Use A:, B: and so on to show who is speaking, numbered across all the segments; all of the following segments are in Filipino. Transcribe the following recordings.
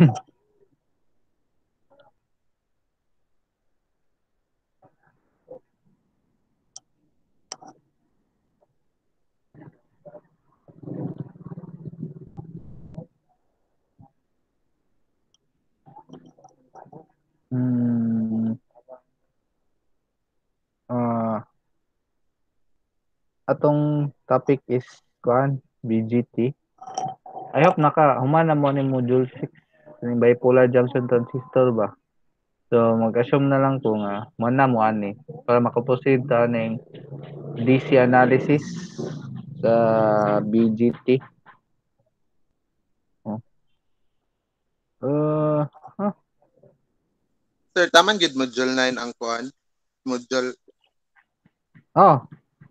A: Hmm, ah, atong topic is kuan BGT. I hope humana mo ni module 6 ni bipolar junction transistor ba. So mag-assume na lang ko nga mana mo ani para makaproceed ta ning DC analysis sa BGT. Oh. Huh?
B: Sir, taman gid module 9 ang kuan. Module
A: Oh,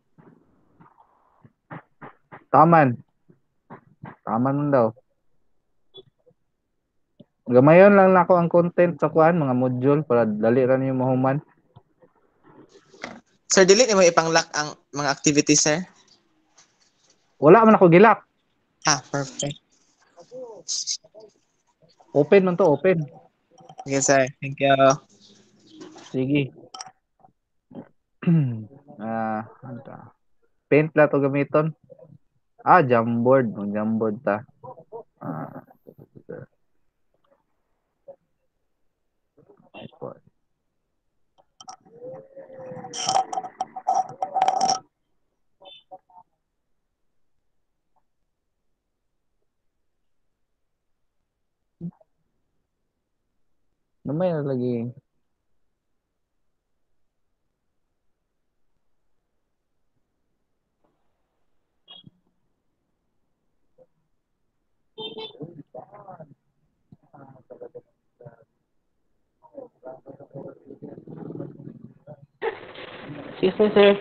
A: taman. Taman man daw. Gamayon lang nako ang content sa kuan mga module para dali ra niyo mahuman.
C: Sir, dili mo ipang-lock ang mga activities, sir?
A: Wala man ako gilak.
C: Ah, perfect.
A: Open man to, open.
C: Okay, sir. Thank you.
A: Sige. Ano ta? Paint la to gamiton. Jamboard. Jamboard ta. Ah, iPod. Namay na lagi.
D: Excuse me, sir.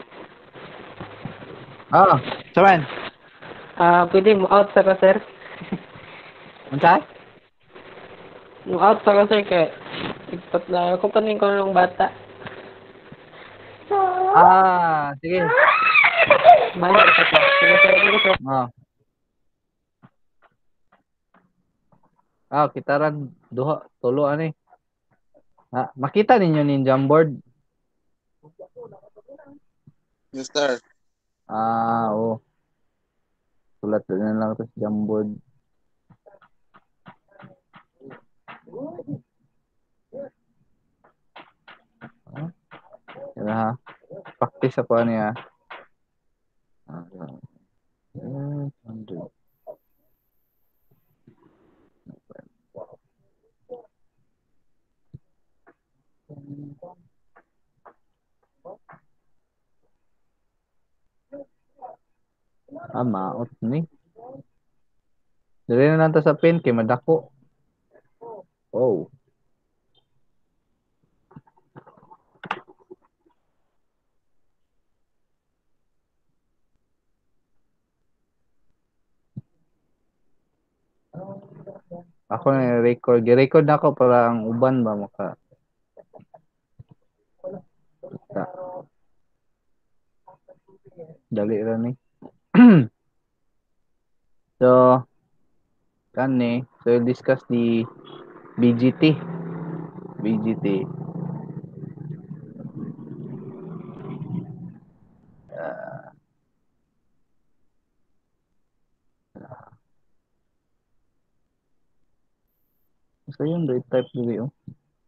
A: Saman.
D: Pwede mo out sa ka, sir?
A: Unsay?
D: Mo out sa ka, sir, kay ipat na kumpanin ko ng bata.
A: Sige.
D: Bye, ipat na. Sige, sir. Sige, sir.
A: Kita ran duha, tulo ani. Makita ninyo nin Jamboard.
B: Yes, sir.
A: Oo. Sulat na lang ito sa Jamboard. Yan ha. Practice ako niya. 100. Maot ni. Dali na lang to sa pin kay madako. Oh. Ako na record. Gi-record na ako para ang uban ba maka. Dali ra ni. So, so we'll discuss the BGT. BGT. So yun, type dili oh.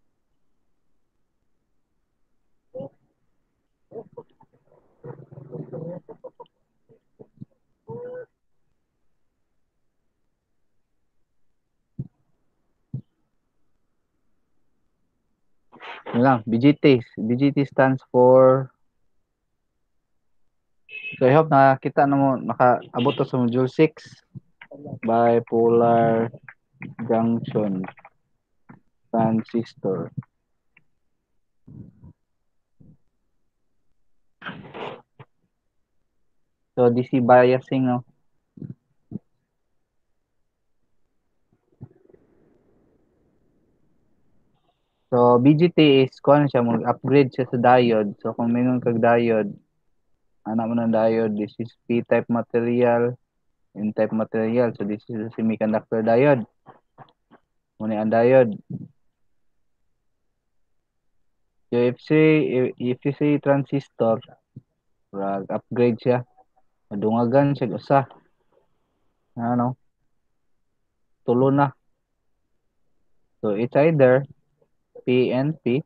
A: Yun lang, BGT. BGT stands for, so I hope nakita na mo, nakaabot to sa module 6, bipolar junction transistor. So DC biasing, no? So BGT is kung ano siya, mag-upgrade siya sa diode. So kung mayroon kag diode, anak mo ng diode, this is P-type material, N-type material. So this is a semiconductor diode. Muna ang diode. So if you say transistor, upgrade siya. Madungagan siya usa. Ano? Tulo na. So it's either PNP,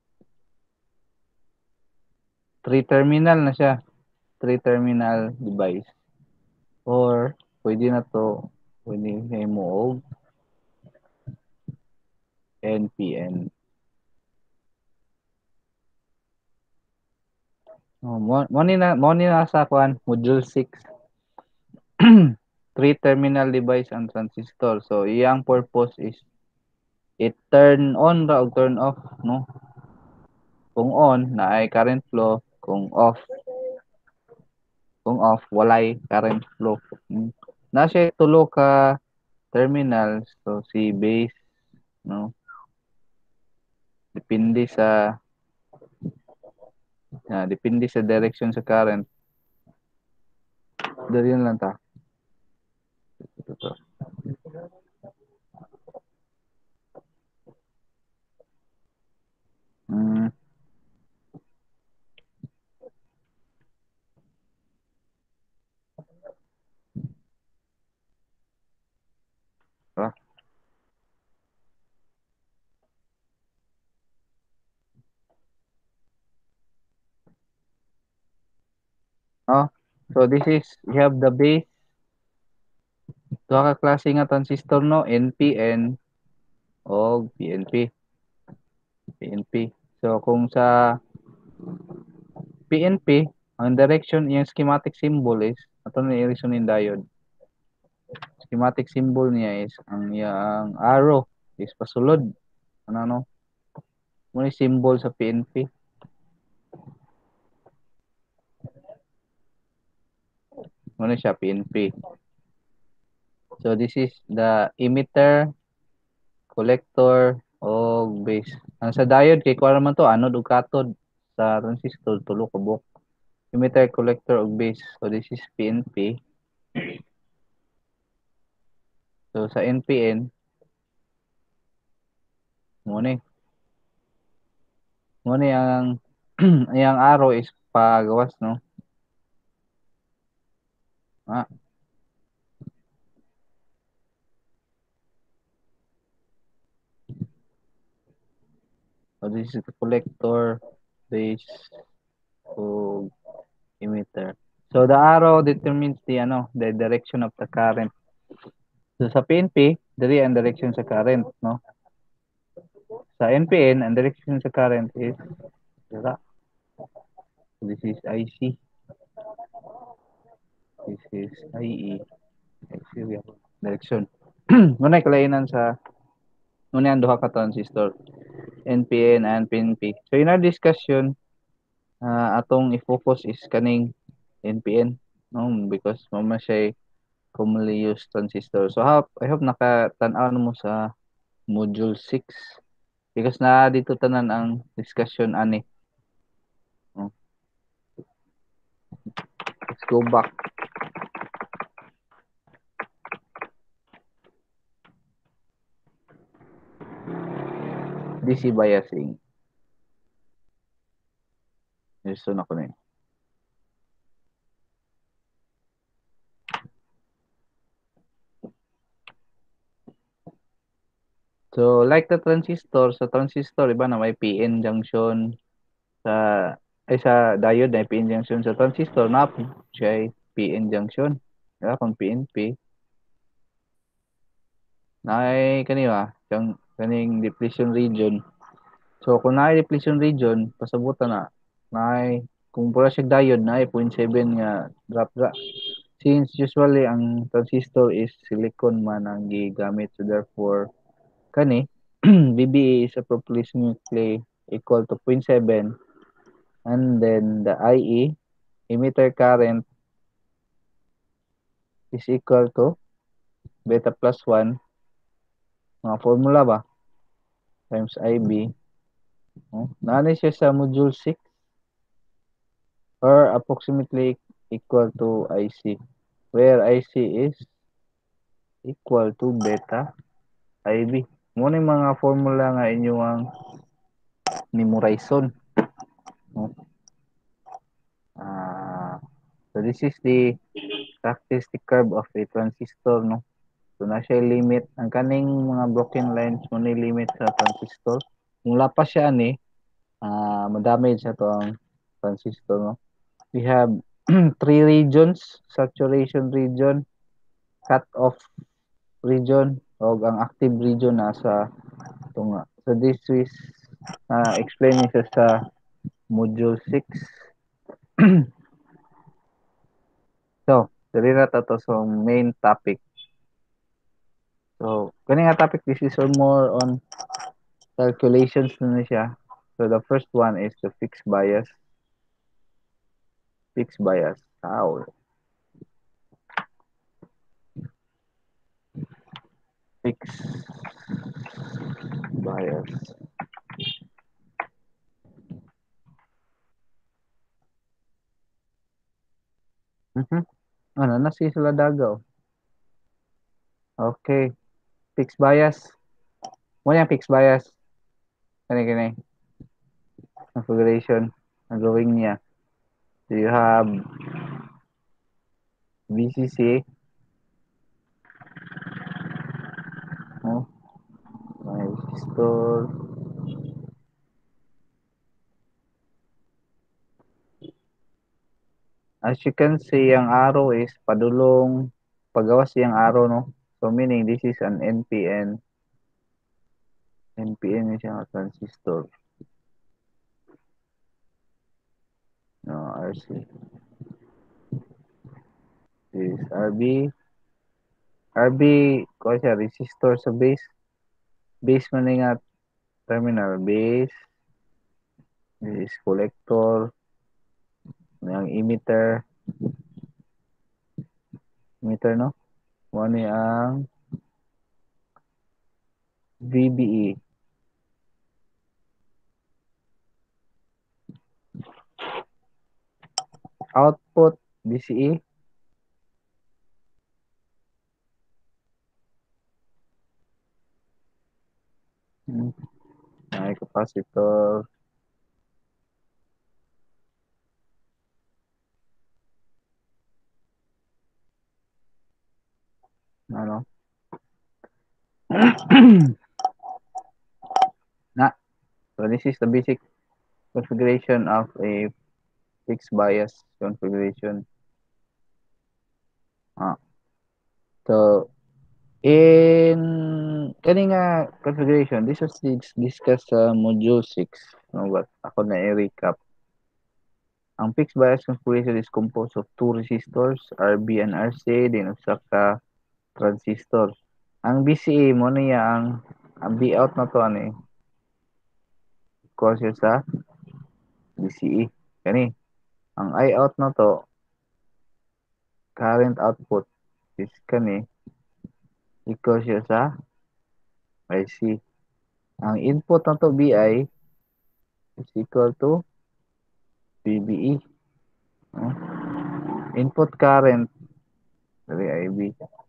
A: 3-terminal na siya. 3-terminal device. Or pwede na to, pwede mo og NPN. Mo ni na sa kuan module 6. 3-terminal device ang transistor. So iyang purpose is it turn on ra og turn off, no? Kung on na ay current flow, kung off walay current flow. Na siya tulo ka terminals, so si base, no? Depende sa direction sa current. Dari lang ta. Ito. So this is, you have the base. Duha ka klase nga transistor, no? NPN o PNP. So kung sa PNP, ang direction, yung schematic symbol is, ito na yung reasoning diode. Schematic symbol niya is, ang arrow is pasulod. Ano? Muna symbol sa PNP. Muna siya PNP. So this is the emitter, collector, o base. Ang sa diode, kay kuha naman to, anode o cathode sa transistor, tulo kabok. Emitter, collector, o base. So this is PNP. So sa NPN, muna ang yung arrow is pagawas, no? So this is the collector, base, o emitter. So the arrow determines the direction of the current. So sa PNP, diri ang direction sa current, no? Sa NPN, ang direction sa current is dira. So this is IC. This is IE. Direction. Muna kalainan sa ang duha ka transistor, NPN and PNP. So in our discussion, atong i-focus is kaning NPN, no? Because mama siya commonly used transistor. So I hope nakatan-aw mo sa module 6 because na dito tanan ang discussion ani. Let's go back. DC biasing. Gusto na ko na yun. So, like the transistor, sa transistor, iba na may PN junction. Sa diode, may PN junction. Sa transistor, na siya ay PN junction. Diba? Kung PNP, na ay kaning depletion region. So, kung na depletion region, pasabutan kung pura siya diode, na 0.7 nga drop. Since usually ang transistor is silicon man ang gigamit, so therefore kani BBA is approximately equal to 0.7, and then the IE, emitter current, is equal to beta plus 1, mga formula ba, times IB. Naanay siya sa module 6, or approximately equal to IC, where IC is equal to beta IB. mo ni mga formula nga inyo ang memorization. No? So this is the characteristic curve of a transistor, no? So na siya limit ang kaning mga broken lines mo ni limit sa transistor. Kung lapas siya ni ma-damage sa to ang transistor, no? We have three regions: saturation region, cut-off region, o ang active region nasa tunga. So this is explain isa sa module 6. So, dali na to sa main topic. So, kani nga topic, this is more on calculations na siya. So, the first one is the fixed bias. Fixed bias. How? Fixed bias. Ano na si sila dagaw? Okay. Fixed bias. Mo yung fixed bias. Kani. Configuration. Ang drawing niya. So, you have VCC. Oh, may resistor. As you can see, ang arrow is padulong pagawas yung arrow, no? So meaning this is an NPN. NPN is yung transistor. No, RC. This is RB. RB, ko siya, resistor sa base. Base man nga terminal. Base. This is collector. Yung emitter. Emitter, no? Ano ang VBE. Output DCE. May capacitor. Ano? So this is the basic configuration of a fixed bias configuration. So in kani nga configuration, this was discussed sa module 6. No, but ako na i-recap. Ang fixed bias configuration is composed of two resistors, RB and RC, then usa ka transistor. Ang BCA mo niya ang B out na to ani cause sa BCE. Kani ang I out na to current output is kani equals siya sa IC. Ang input na to BI is equal to VBE. Input current dari IB.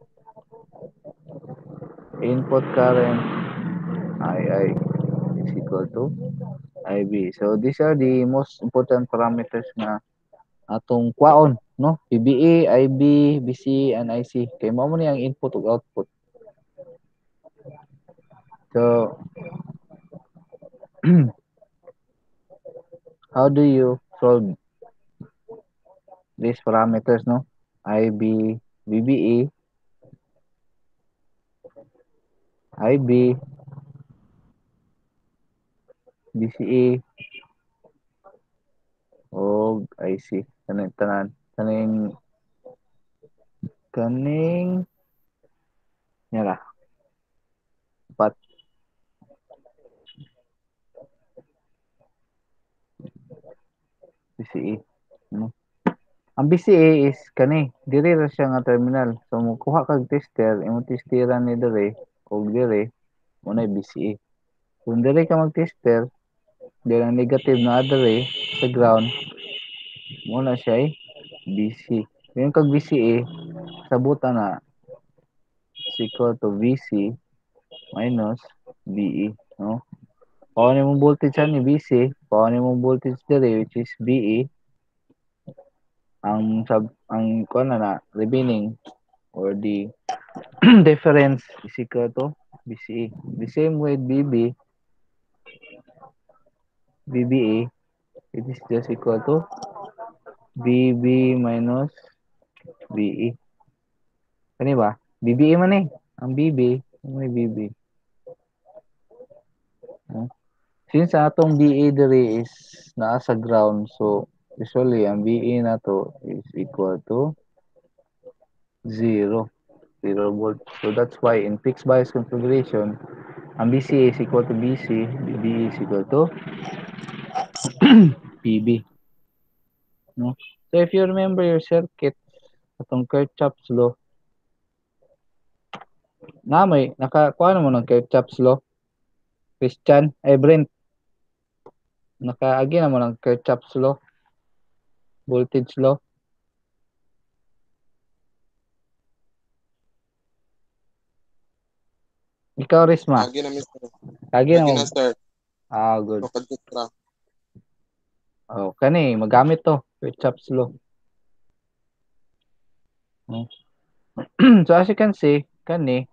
A: Input current II is equal to IB. So these are the most important parameters nga atong kwaon, no? VBE, IB, BC, and IC. Kay mao man ang input ug output. So how do you solve these parameters, no? IB, VBE, IB, BCE, o IC. Kaning nila. But BCE. No? Ang BCA is kani, diri ra siya nga terminal. So mukuha kag tester, imong testiran ni diri og diri mo na BCA. Kung diri ka mag-tester, diri ang negative na diri sa ground, mo na siya BC. Yung kag BCA, sabutan na is equal to VC minus BE, no? Kung ano yung voltage ni BC, kung ano yung voltage dere which is BE, ang kuan na remaining or the difference is equal to BCE. The same with BBA, it is just equal to BB minus BE. Kani ba? BBA man eh. Ang BB, may BB. No? Since atong BA diri is naa sa ground, so usually ang BA na to is equal to 0. 0 volt. So that's why in fixed bias configuration, ang BCA is equal to BC, BB is equal to PB. No? So if you remember your circuit, atong Kirchhoff's law, nakakuha mo ng Kirchhoff's law, Christian, ay Brent, nakaagi na mo ng Kirchhoff's law, voltage law. Ikaw, Risma,
B: Lagi na, mister.
A: kagi na
B: Lagi
A: mo.
B: na, sir.
A: Good.
B: Makaditra.
A: Kani, magamit to, Kirchhoff's law. So as you can see, kani,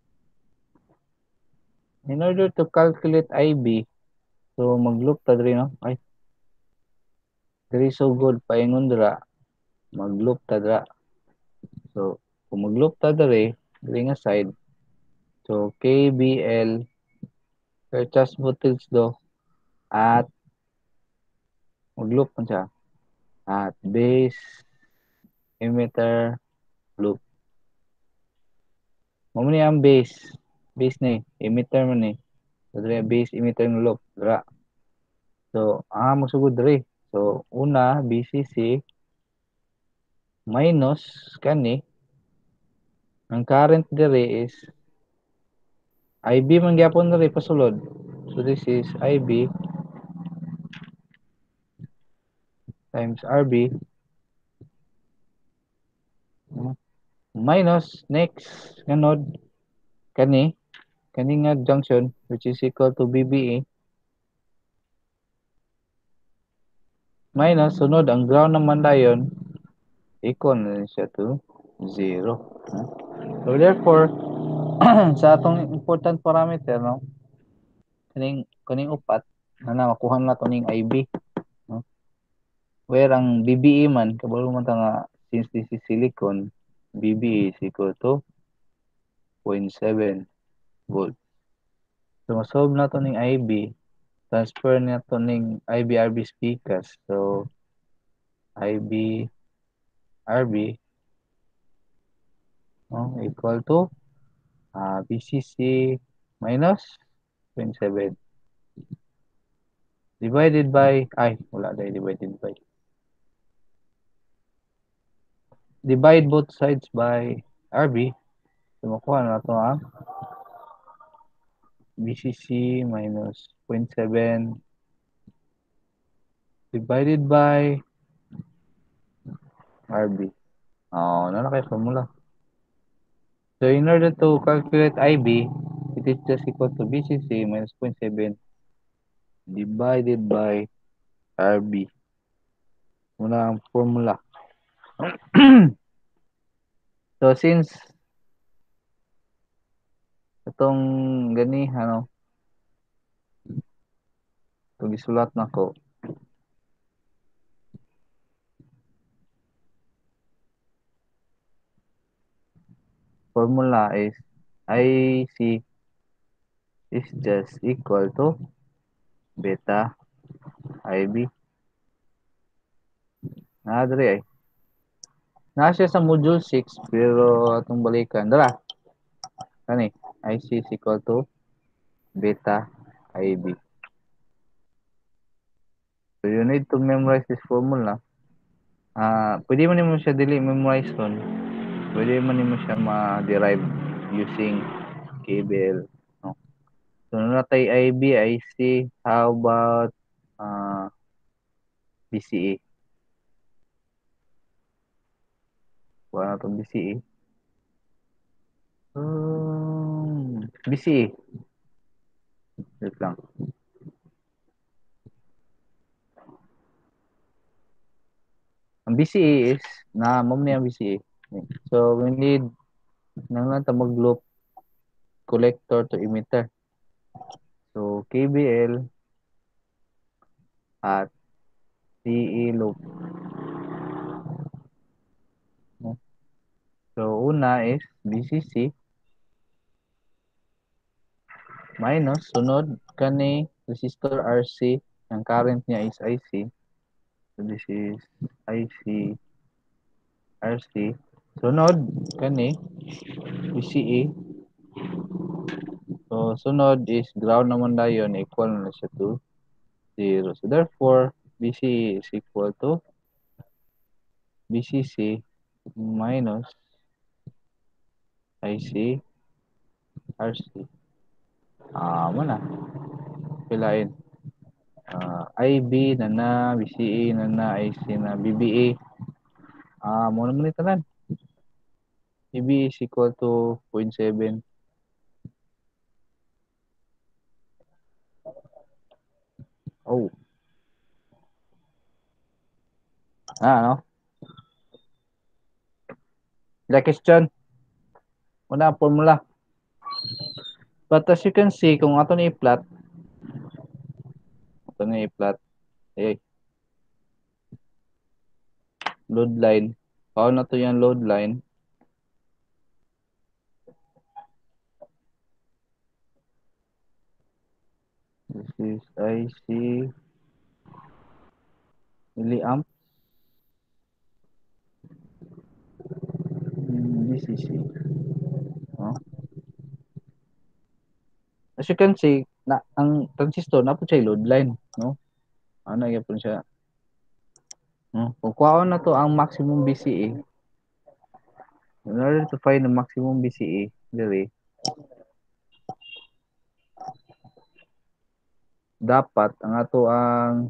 A: in order to calculate IB, so mag-loop ta diri, no? Ay, diri so good, paingon dira, mag-loop ta dira. So, kung mag-loop ta diri nga side, so KBL, Kirchhoff's voltage law, at mag-loop man siya, at base emitter loop. Mo ni ang base ni, emitter man ni. So, diri base emitter ng loop, dira. So, magsugod diri. So, una, BCC minus kani, ang current diri is IB man gyapon diri pasulod. So, this is IB times RB minus next nga node kani nga junction which is equal to BBA minus sunod ang ground naman dayon equal na siya to 0. So therefore sa atong important parameter, no, kaning upat na makuha na to ning IB, no, where ang BBA man kabalo man ta nga since this is silicon, BBA is equal to 0.7 volt. So masolve na to ning IB, transfer na to ning IB-RB speakers. So IB-RB equal to BCC minus 0.7 divided by, wala dahil divided by. Divide both sides by RB. So makuha na ito ang BCC minus 0.7 divided by RB. Na kayo formula. So in order to calculate IB, it is just equal to BCC minus 0.7 divided by RB. Muna ang formula. So since itong gani, ito gisulat na ko. Formula is IC is just equal to beta IB. Diri ay. Siya sa module 6 pero atong balikan. Dara. Kani, IC is equal to beta IB. So you need to memorize this formula. Pwede man mo siya dili memorize ron. Pwede man mo siya ma-derive using KBL. No? So natay IB, IC, how about BCA? Wala na itong BCA. BCA. Wait lang. Ang BCE is, mom na yung BCE. So, we need nang lang ta mag-loop collector to emitter. So, KBL at CE loop. So, una is BCC minus, sunod kani resistor RC, ang current niya is IC. So, this is IC RC. Sunod kani BCE. So, sunod is ground naman dayon, equal na siya to 0. So, therefore, BCE is equal to BCC minus IC RC. Mo na. Pilain. IB na BCE na IC na BBA. Mo naman ito tanan. BBA is equal to 0.7. Oh. Ano? The question. Una, formula. But as you can see, kung ato ni i-plot, load line. Paano na to yung load line? This is IC milliamp. BCC. As you can see, ang transistor na po siya load line, no? Ano yan po siya? Kung kuha na to ang maximum BCE, in order to find the maximum BCE, dire, dapat ang ato ang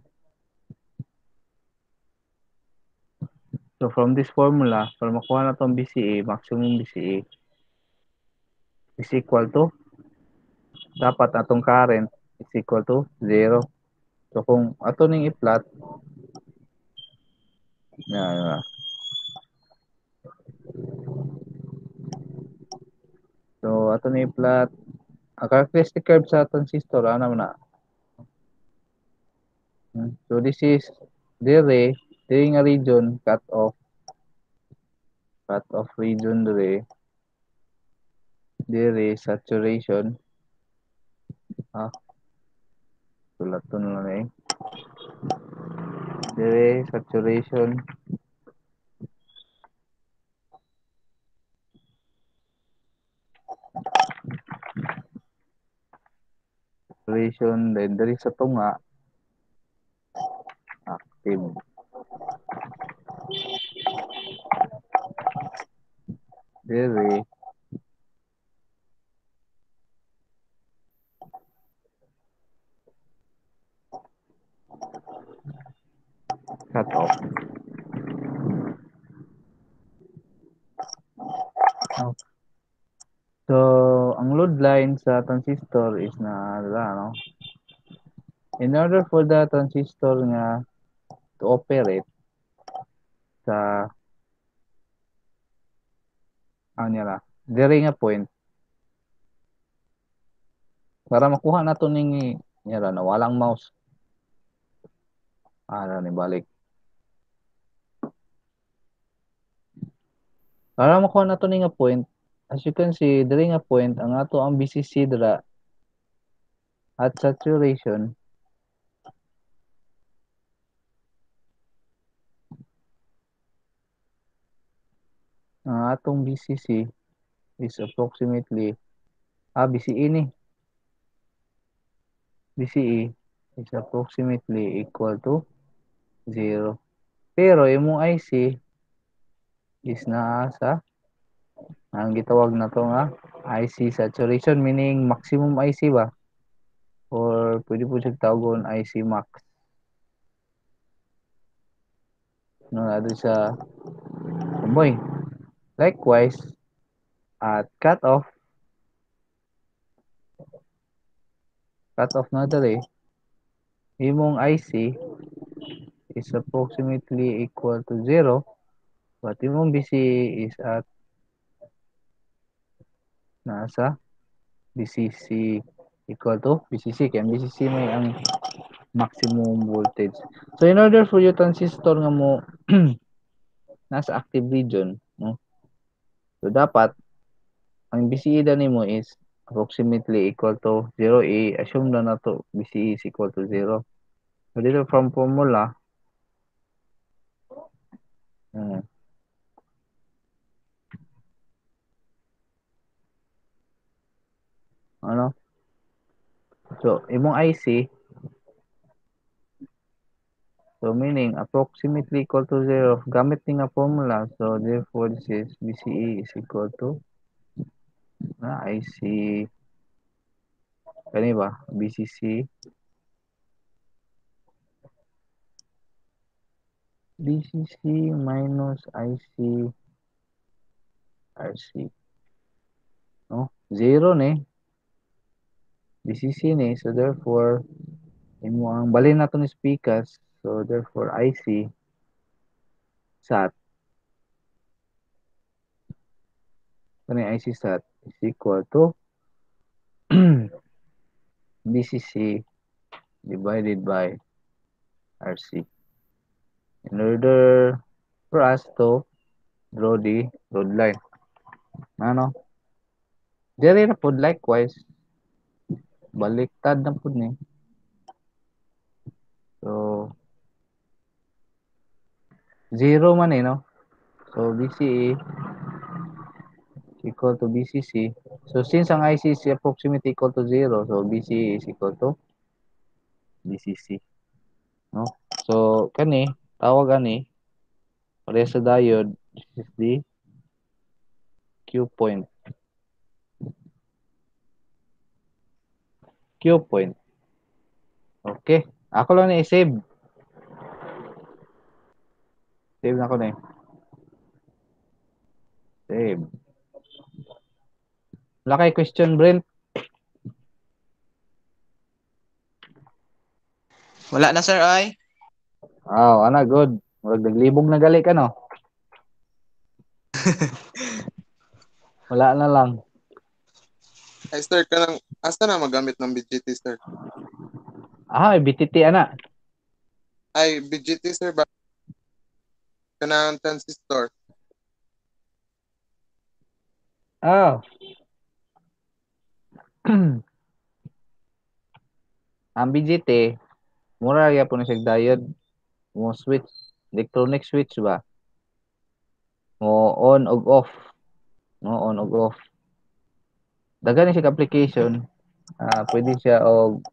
A: so from this formula, para makuha na tong BCE, maximum BCE is equal to, dapat atong current is equal to 0. So kung ato ning i-plot, yan. So ato ning i-plot, ang characteristic curve sa transistor, ano na? So this is dire nga region cut off region dire saturation. Sulat to na lang dire saturation then dire sa tunga active dire cut off. So ang load line sa transistor is na no? In order for the transistor nga to operate sa dire nga point, para makuha nato ning na walang mouse. Ni balik. Para makuha nato ning nga point, as you can see, dire nga point ang ato ang BCC dira at saturation ang atong BCC is approximately BCE ni. BCE is approximately equal to 0. Pero imong IC is naa sa ang gitawag na to nga IC saturation, meaning maximum IC ba? Or pwede po siya tawagon IC max. No, ado sa boy. Likewise, at cutoff cut off na dali. Imong IC is approximately equal to 0, but imong BCE is at nasa BCC equal to BCC. Kaya ang BCC may ang maximum voltage. So in order for your transistor nga mo nasa active region, no? So dapat ang BCE na nimo is approximately equal to 0. I-assume na to BCE is equal to 0. So dito from formula, ano? So imong IC, so meaning approximately equal to 0 gamit ni nga formula. So therefore this is BCE is equal to na IC kani ba BCC minus IC RC, no? 0 ni BCC ni, so therefore imo ang balhin nato ni speakers, so therefore IC SAT kani IC SAT is equal to BCC divided by RC. In order for us to draw the load line, ano? Diri na pod likewise baliktad na pod ni. So 0 man no? So BCE equal to BCC. So since ang IC is approximately equal to 0, so BCE is equal to BCC, no? So kani tawag ani pareha sa diode, this is the Q point. Q point. Okay. Ako lang na i-save. Save na ko na eh. Save. Wala kay question, Brent?
C: Wala na, sir, ay.
A: Oh, ana, good. Naglibog na gali ka, no? Wala na lang.
B: Ay, sir, asa na magamit ng BGT, sir?
A: Ah, BTT, ana.
B: Ay, BGT, sir, ba? Kanang transistor.
A: Oh. Ang BGT, mura ya po na siya diode. Mo switch, electronic switch ba? Mo on og off. No, on og off. Daghan siya application. Pwede siya og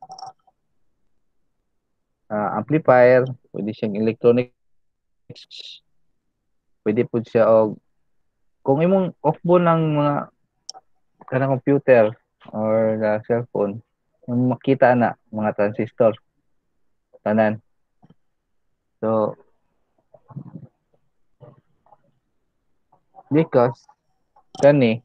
A: amplifier, pwede siyang electronic switch. Pwede po siya og kung imong off-board ng mga kanang computer or cellphone, yung makita na mga transistor tanan. So because kani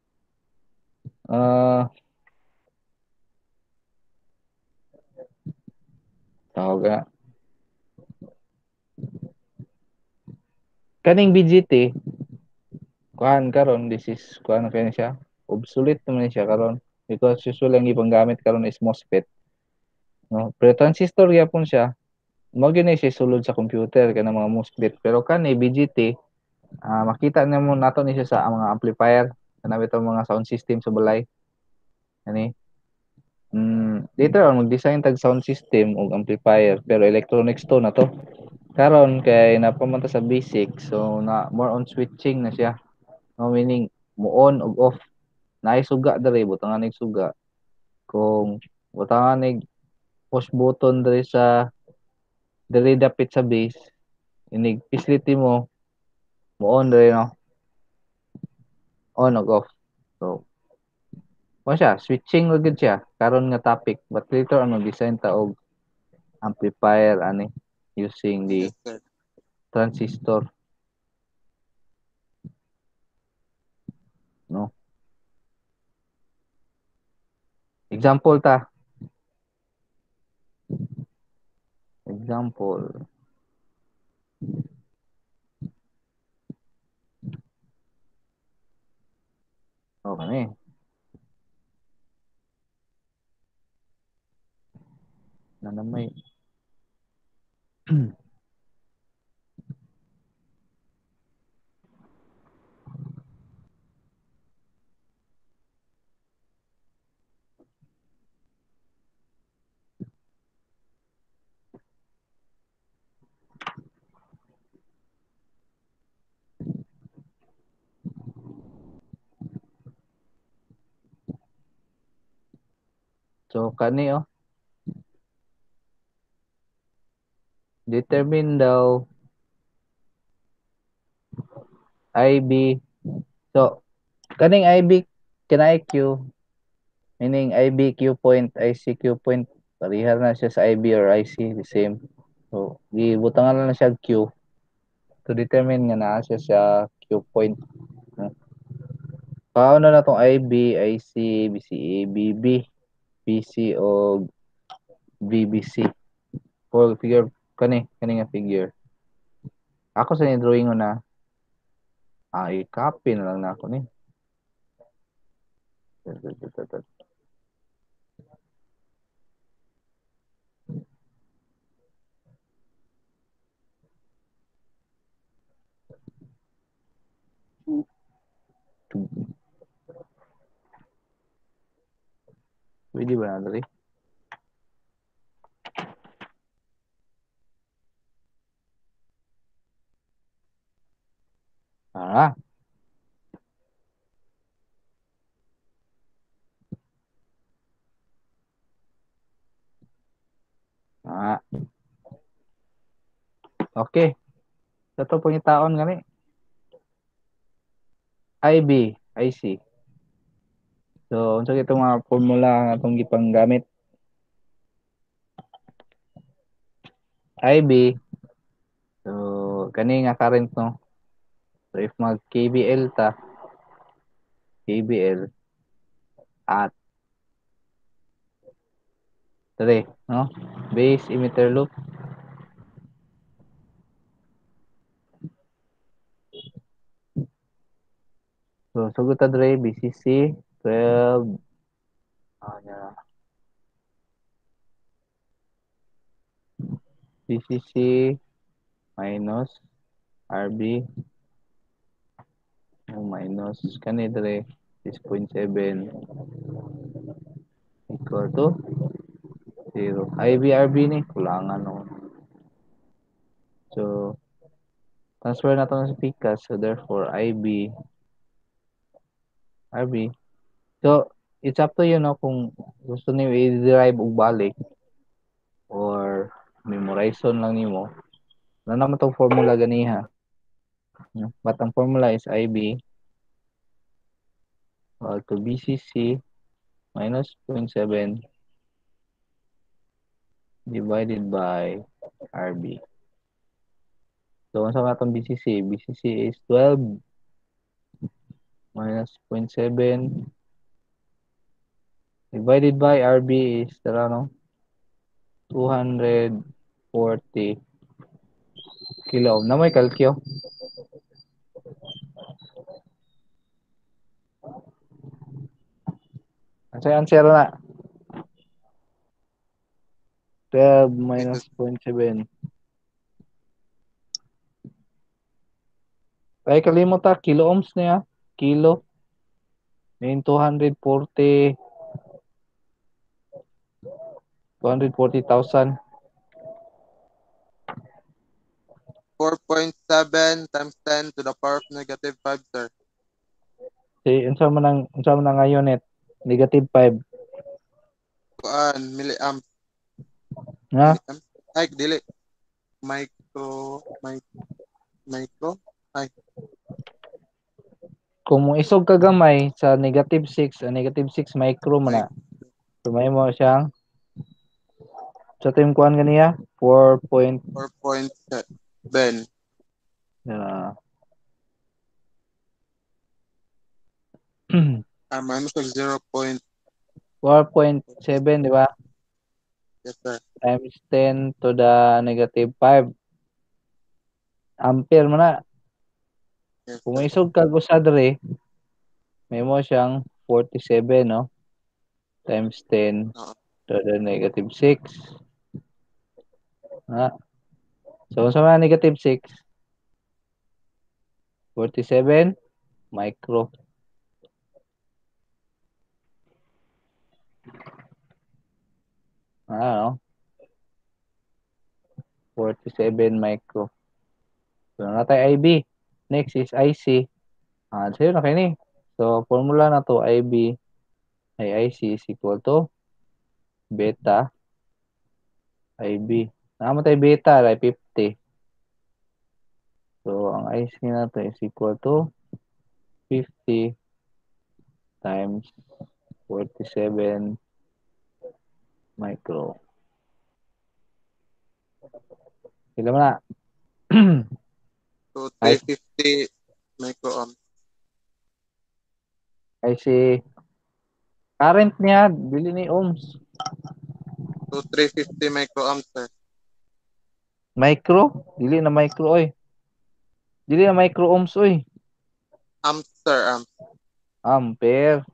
A: tawag na kaning BGT kuan karon, this is kuan kani siya obsolete naman siya karon because usually ang ipanggamit karon is MOSFET, no? Pero transistor gyapon siya, mao gyud siya sulod sa computer kana mga MOSFET. Pero kani BGT, makita nimo nato ni siya sa mga amplifier kana bitong mga sound system sa balay ani. Later on mag-design tag sound system ug amplifier pero electronics to na to karon kay napamunta sa basic, so na more on switching na siya, no? Meaning mo on ug off, naay suga diri butangan nig suga, kung butangan nig push button diri dapit sa base, inig pisliti mo on diri, no? On ug off. So mo siya switching ra gid siya karon nga topic, but later on design ta og amplifier ani using the
B: Yes, sir.
A: transistor, no? Example ta, Example. Oh, kani. Nanamay. So, kani oh. Determine daw IB. So, kaning IB kina IQ, meaning IB Q point, IC Q point, parihar na siya sa IB or IC, the same. So, gibutangan na siya Q to determine nga naa siya sa Q point. Paano na tong IB, IC, BCA, BB, BC o BBC. For figure kani nga figure. Ako sa ni drawing ko na i-copy na lang na ako ni. Pwede ba na dali? Ah. Ah. Okay. Ito pangitaon gani. IB, IC. So, unsa itong mga formula nga atong gipanggamit? IB. So, kani nga current no. So, if mag KBL ta, KBL at 3, no? Base emitter loop. So, sugot ta dre BCC 12 BCC minus RB minus kani dre 6.7 equal to 0. IB-RB ni kulangan no. So, transfer na to sa PCAS. So, therefore, IB RB. So, it's up to you no kung gusto niyo i-derive og balik or memorization lang nimo. Ano naman tong formula ganiha? But ang formula is IB to BCC minus 0.7 divided by RB. So, ano sa atong BCC? BCC is 12 minus 0.7 divided by RB is tara no 240 kilo ohm. Na may kalkyo. Ang answer na 12 minus 0.7. Ay kalimot ta kilo ohms niya. Kilo. May 240,000.
B: 4.7 times 10 to the power of negative 5, sir.
A: Unsa man ang unit? Negative 5.
B: Milliamps.
A: Nga?
B: Milliamps? Ay, dili. Micro. Ay.
A: Kung mo isog ka gamay sa negative 6, negative 6 micro man na. So may mo siyang sa team kuan ganiya
B: 4.7. Minus of 0.
A: 4.7, di ba?
B: Yes, sir.
A: times 10 to the negative 5. Ampere mo na.
B: Yes,
A: Kung
B: sir.
A: may isog kag usa diri, may mo siyang 47, no? Times 10
B: Oo.
A: to the negative 6. Ha? So, sa mga negative 6, 47 micro. No? 47 micro. So, natay IB. Next is IC. Sa'yo na kayo ni. So, formula na to, IB ay IC is equal to beta IB. Nakamatay beta ay 50. So, ang IC na to is equal to 50 times 47 micro. Sila mo na.
B: So,
A: Ay.
B: 350 microamps.
A: IC. Current niya, bili ni ohms.
B: So, 350 microamps, sir.
A: Micro? Dili na micro, oy. Dili na micro ohms, oy.
B: Amps, sir. Amps.
A: Ampere.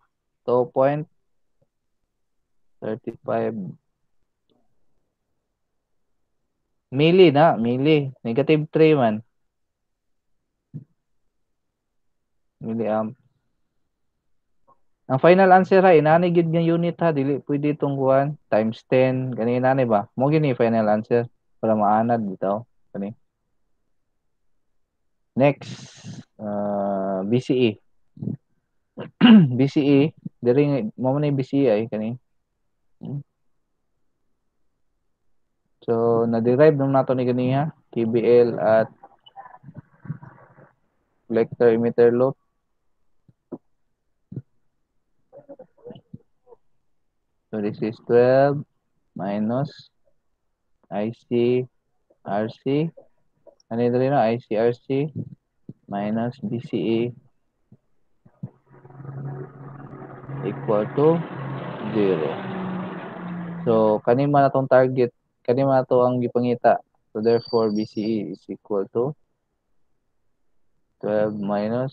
A: 2.35. Milli na, milli. Negative 3 man. Milliamp. Ang final answer ha, inani gid nga unit ha, dili pwede itong kuhan times 10, gani inani ba? Mo gini final answer para maanad bitaw kani. Next, BCE. BCE, diri mo man BCE ay kani. So, na-derive nung nato ni ganiha, KBL at collector emitter loop. So, this is 12 minus IC RC. Ano yun rin, IC RC minus BCE equal to 0. So, kanima na tong target, kanima na to ang gipangita. So, therefore, BCE is equal to 12 minus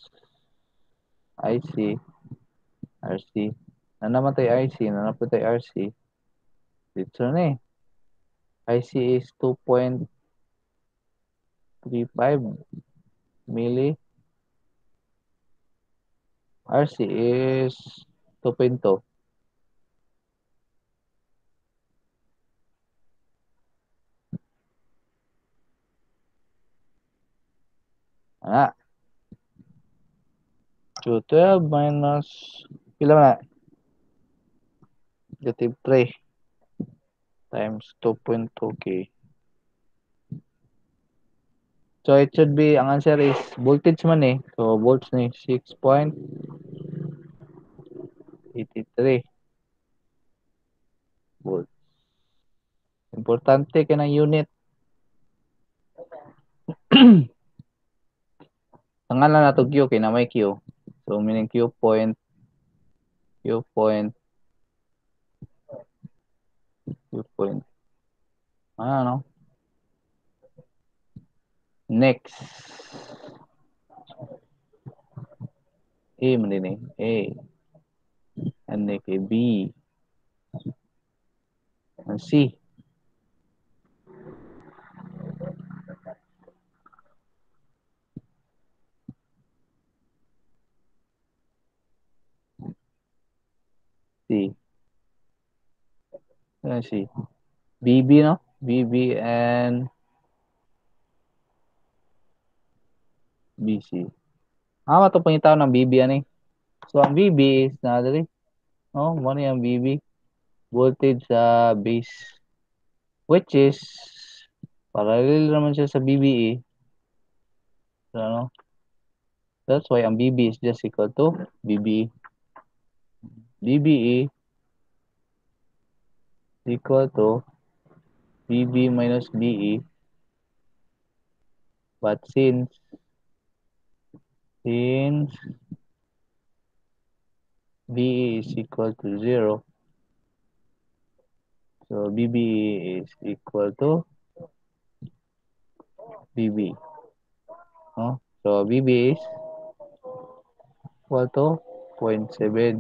A: IC RC. Na namatay IC, na napatay RC. Dito na eh. IC is 2.35 milli. RC is 2.2. Ana. So, 12 minus, pila na? Negative 3 times 2.2K. So, it should be, ang answer is, voltage man eh. So, volts ni 6.83 volts. Importante ka ng unit. Tangalan na to Q, kaya na may Q. So, meaning Q point, Q point, Q point. Ano? Next. A man din eh. A. And kay B. And C. C. Ano C? BB, no? BB and BC. Ito pangitaw ng BB ano eh. So, ang BB is na dali. Oh, mo na yung BB. Voltage sa base. Which is, parallel naman siya sa BBE. So, ano? That's why ang BB is just equal to BBE. BBE equal to BB minus BE. But since BE is equal to 0, So BB is equal to BB. No? So BB is equal to 0.7.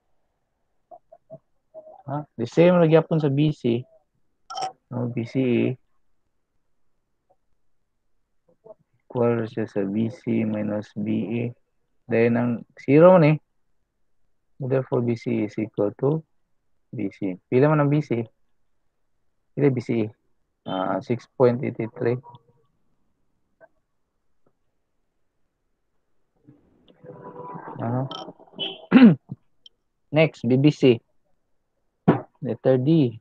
A: The same lagi yapon sa BC. No, BC equal siya sa BC minus BE. Then ang 0 ni, therefore BC is equal to BC. Pila man ang BC? Pila BC? 6.83. Next, BBC. Letter D.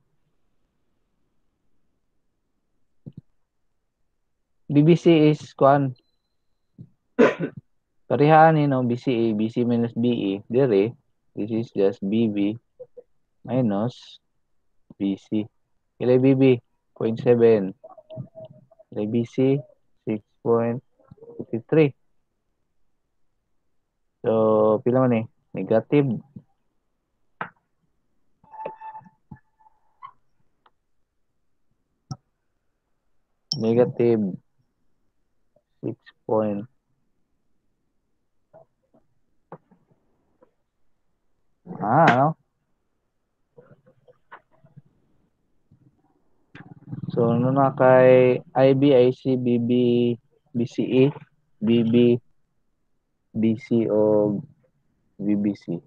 A: BBC is kuan. Parihaan ni no BCA, BC minus BE. Dire, this is just BB minus BC. Ilay BB 0.7. Ilay BC 6.53. So, pila man eh? Negative. Negative 6 point. Ano? So, ano na kay IB, IC, BB, BCE, BB, BC o BBC?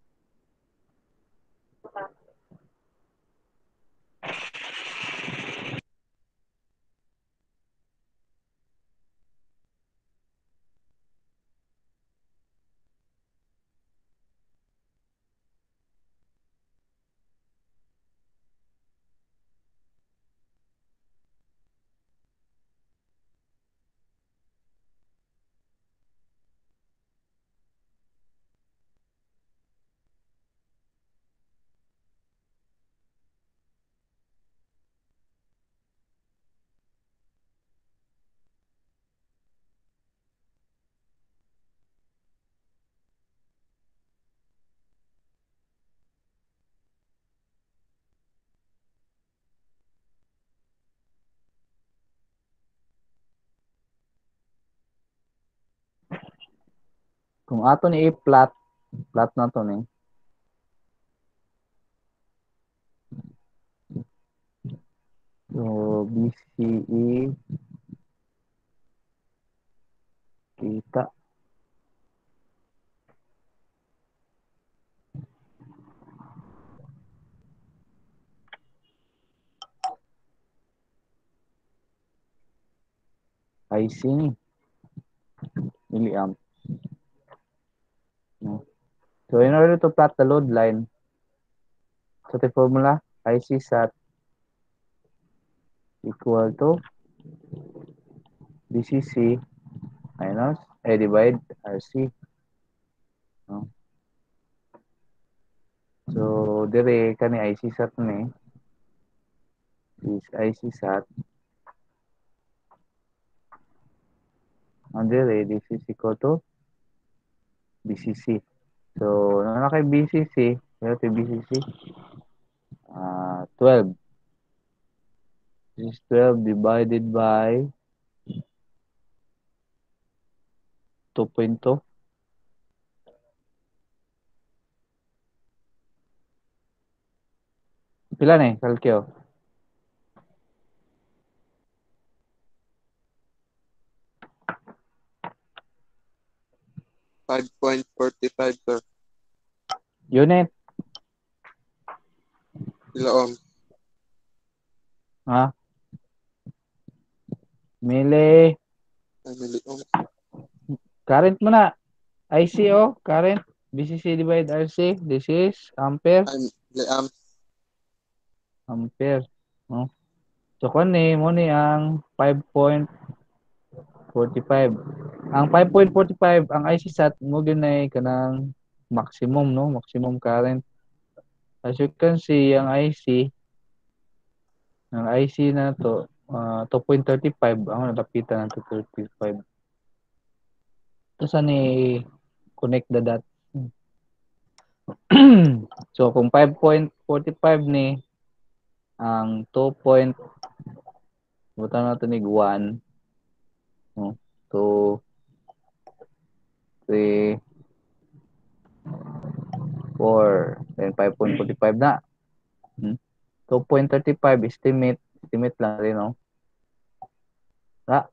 A: Kung ato ni i-plot, plot na to ni. So, BCE kita. IC ni. Milliamp. No? So, in order to plot the load line, so the formula, IC sat equal to BCC minus divide RC. No? So, dire kani IC sat ni is IC sat. And dire, this is equal to BCC. So, na kay BCC, kaya kay BCC, 12. This is 12 divided by 2.2. Pila ni, kalkyo?
B: 5.45 sir.
A: Unit,
B: Pila ohm?
A: Mili.
B: Milliohm.
A: Current mo na. IC current. BCC divide RC. This is ampere.
B: Milliamp.
A: Ampere. No? So, kung mo ni ang 5.45. Ang 5.45, ang IC sat mo ginay kanang maximum, no? Maximum current. As you can see, ang IC na to, 2.35. Ang nalapitan ng 2.35. Ito saan connect the dot. So, kung 5.45 ni, ang 2 point, butan natin ni 1, 2, 3, 4, then 5.45 na. 2.35 estimate lang rin, no? Na.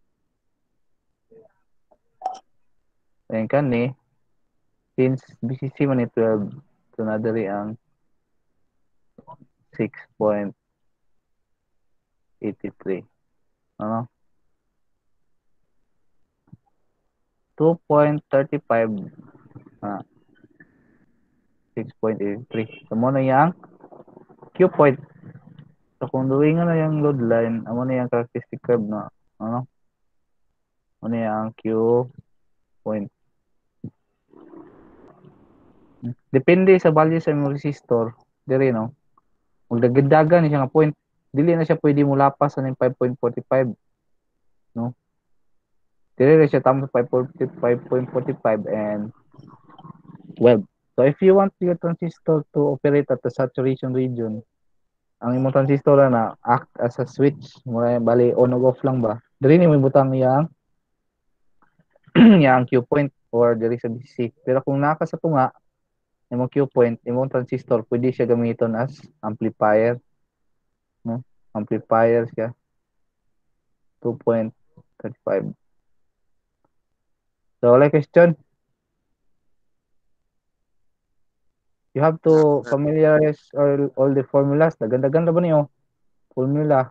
A: Then kani, since BCC man ni 12, so na diri ang 6.83. Ano? 2.35 ah, 6.83. So mo na yang Q point. So kung duwing na yung load line, amo na yung characteristic curve na ano? Ano yung Q point. Depende sa value sa imong resistor, diri no. Magdagdagan ni siya nga point. Dili na siya pwede mo lapas sa 5.45, no? Dili na siya tama sa 5.45 and 12. So if you want your transistor to operate at the saturation region, ang imong transistor na act as a switch, mura bali on or off lang ba? Diri ni mo butang yang yang Q point or diri sa BCC. Pero kung naka sa tunga, imong Q point, imong transistor pwede siya gamiton as amplifier, no? Amplifier siya 2.35. So like question, you have to familiarize all the formulas. Ganda-ganda ba niyo? Formula.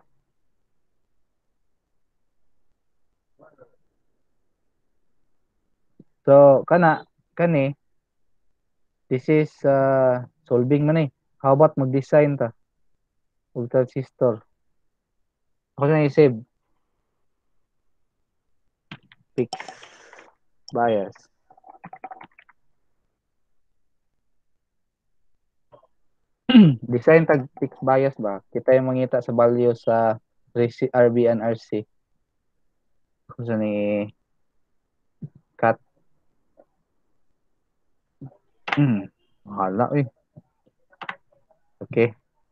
A: So kani this is solving man eh. How about mag-design ta og transistor? Ako na i-save fixed bias. Design tag fixed bias ba? Kita yung mangita sa value sa RB and RC. Ako sa ni cut. Hala eh. Okay.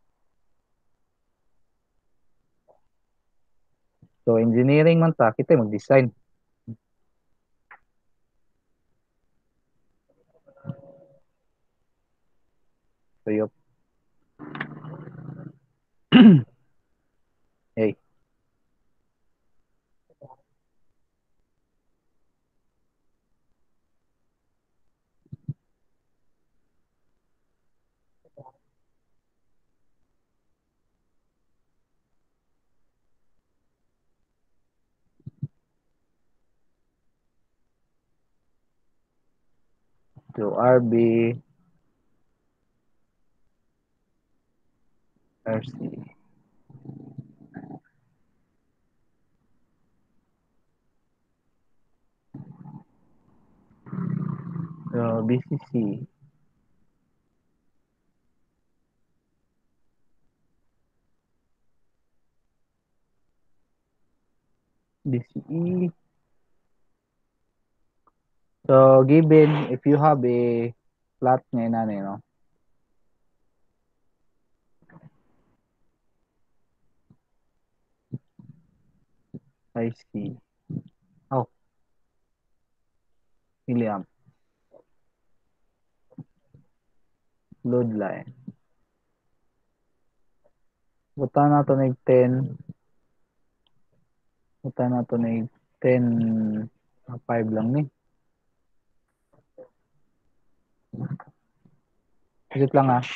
A: So engineering man ta, kita mag-design. So yup. Hey. So RB RC. So BCC. BCE. So given if you have a plot ngayon na no. I see. Oh. Milliamp. Load line. Buta na to ng 10. Buta na to ng 10. 5 lang ni. Isip lang ah.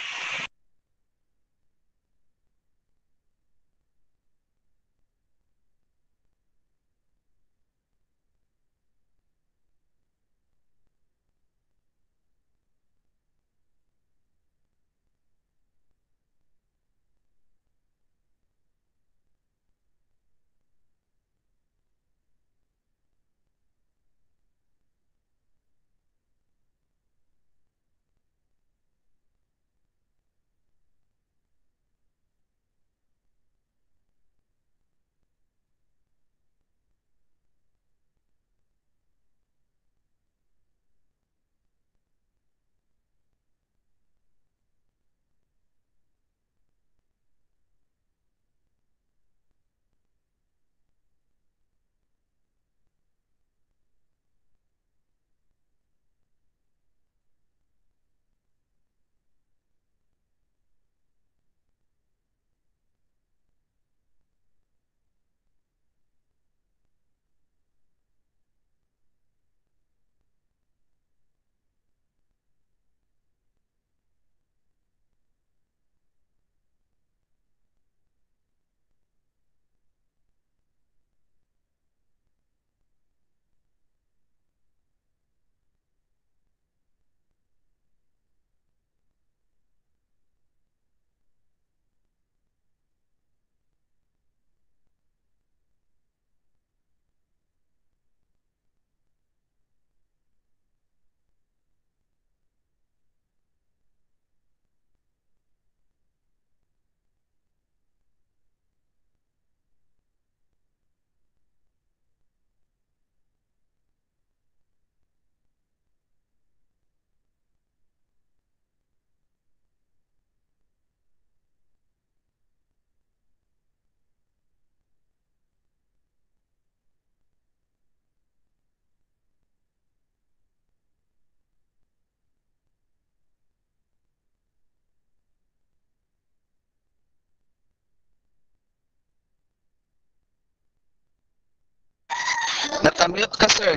C: Nakamute ka, sir.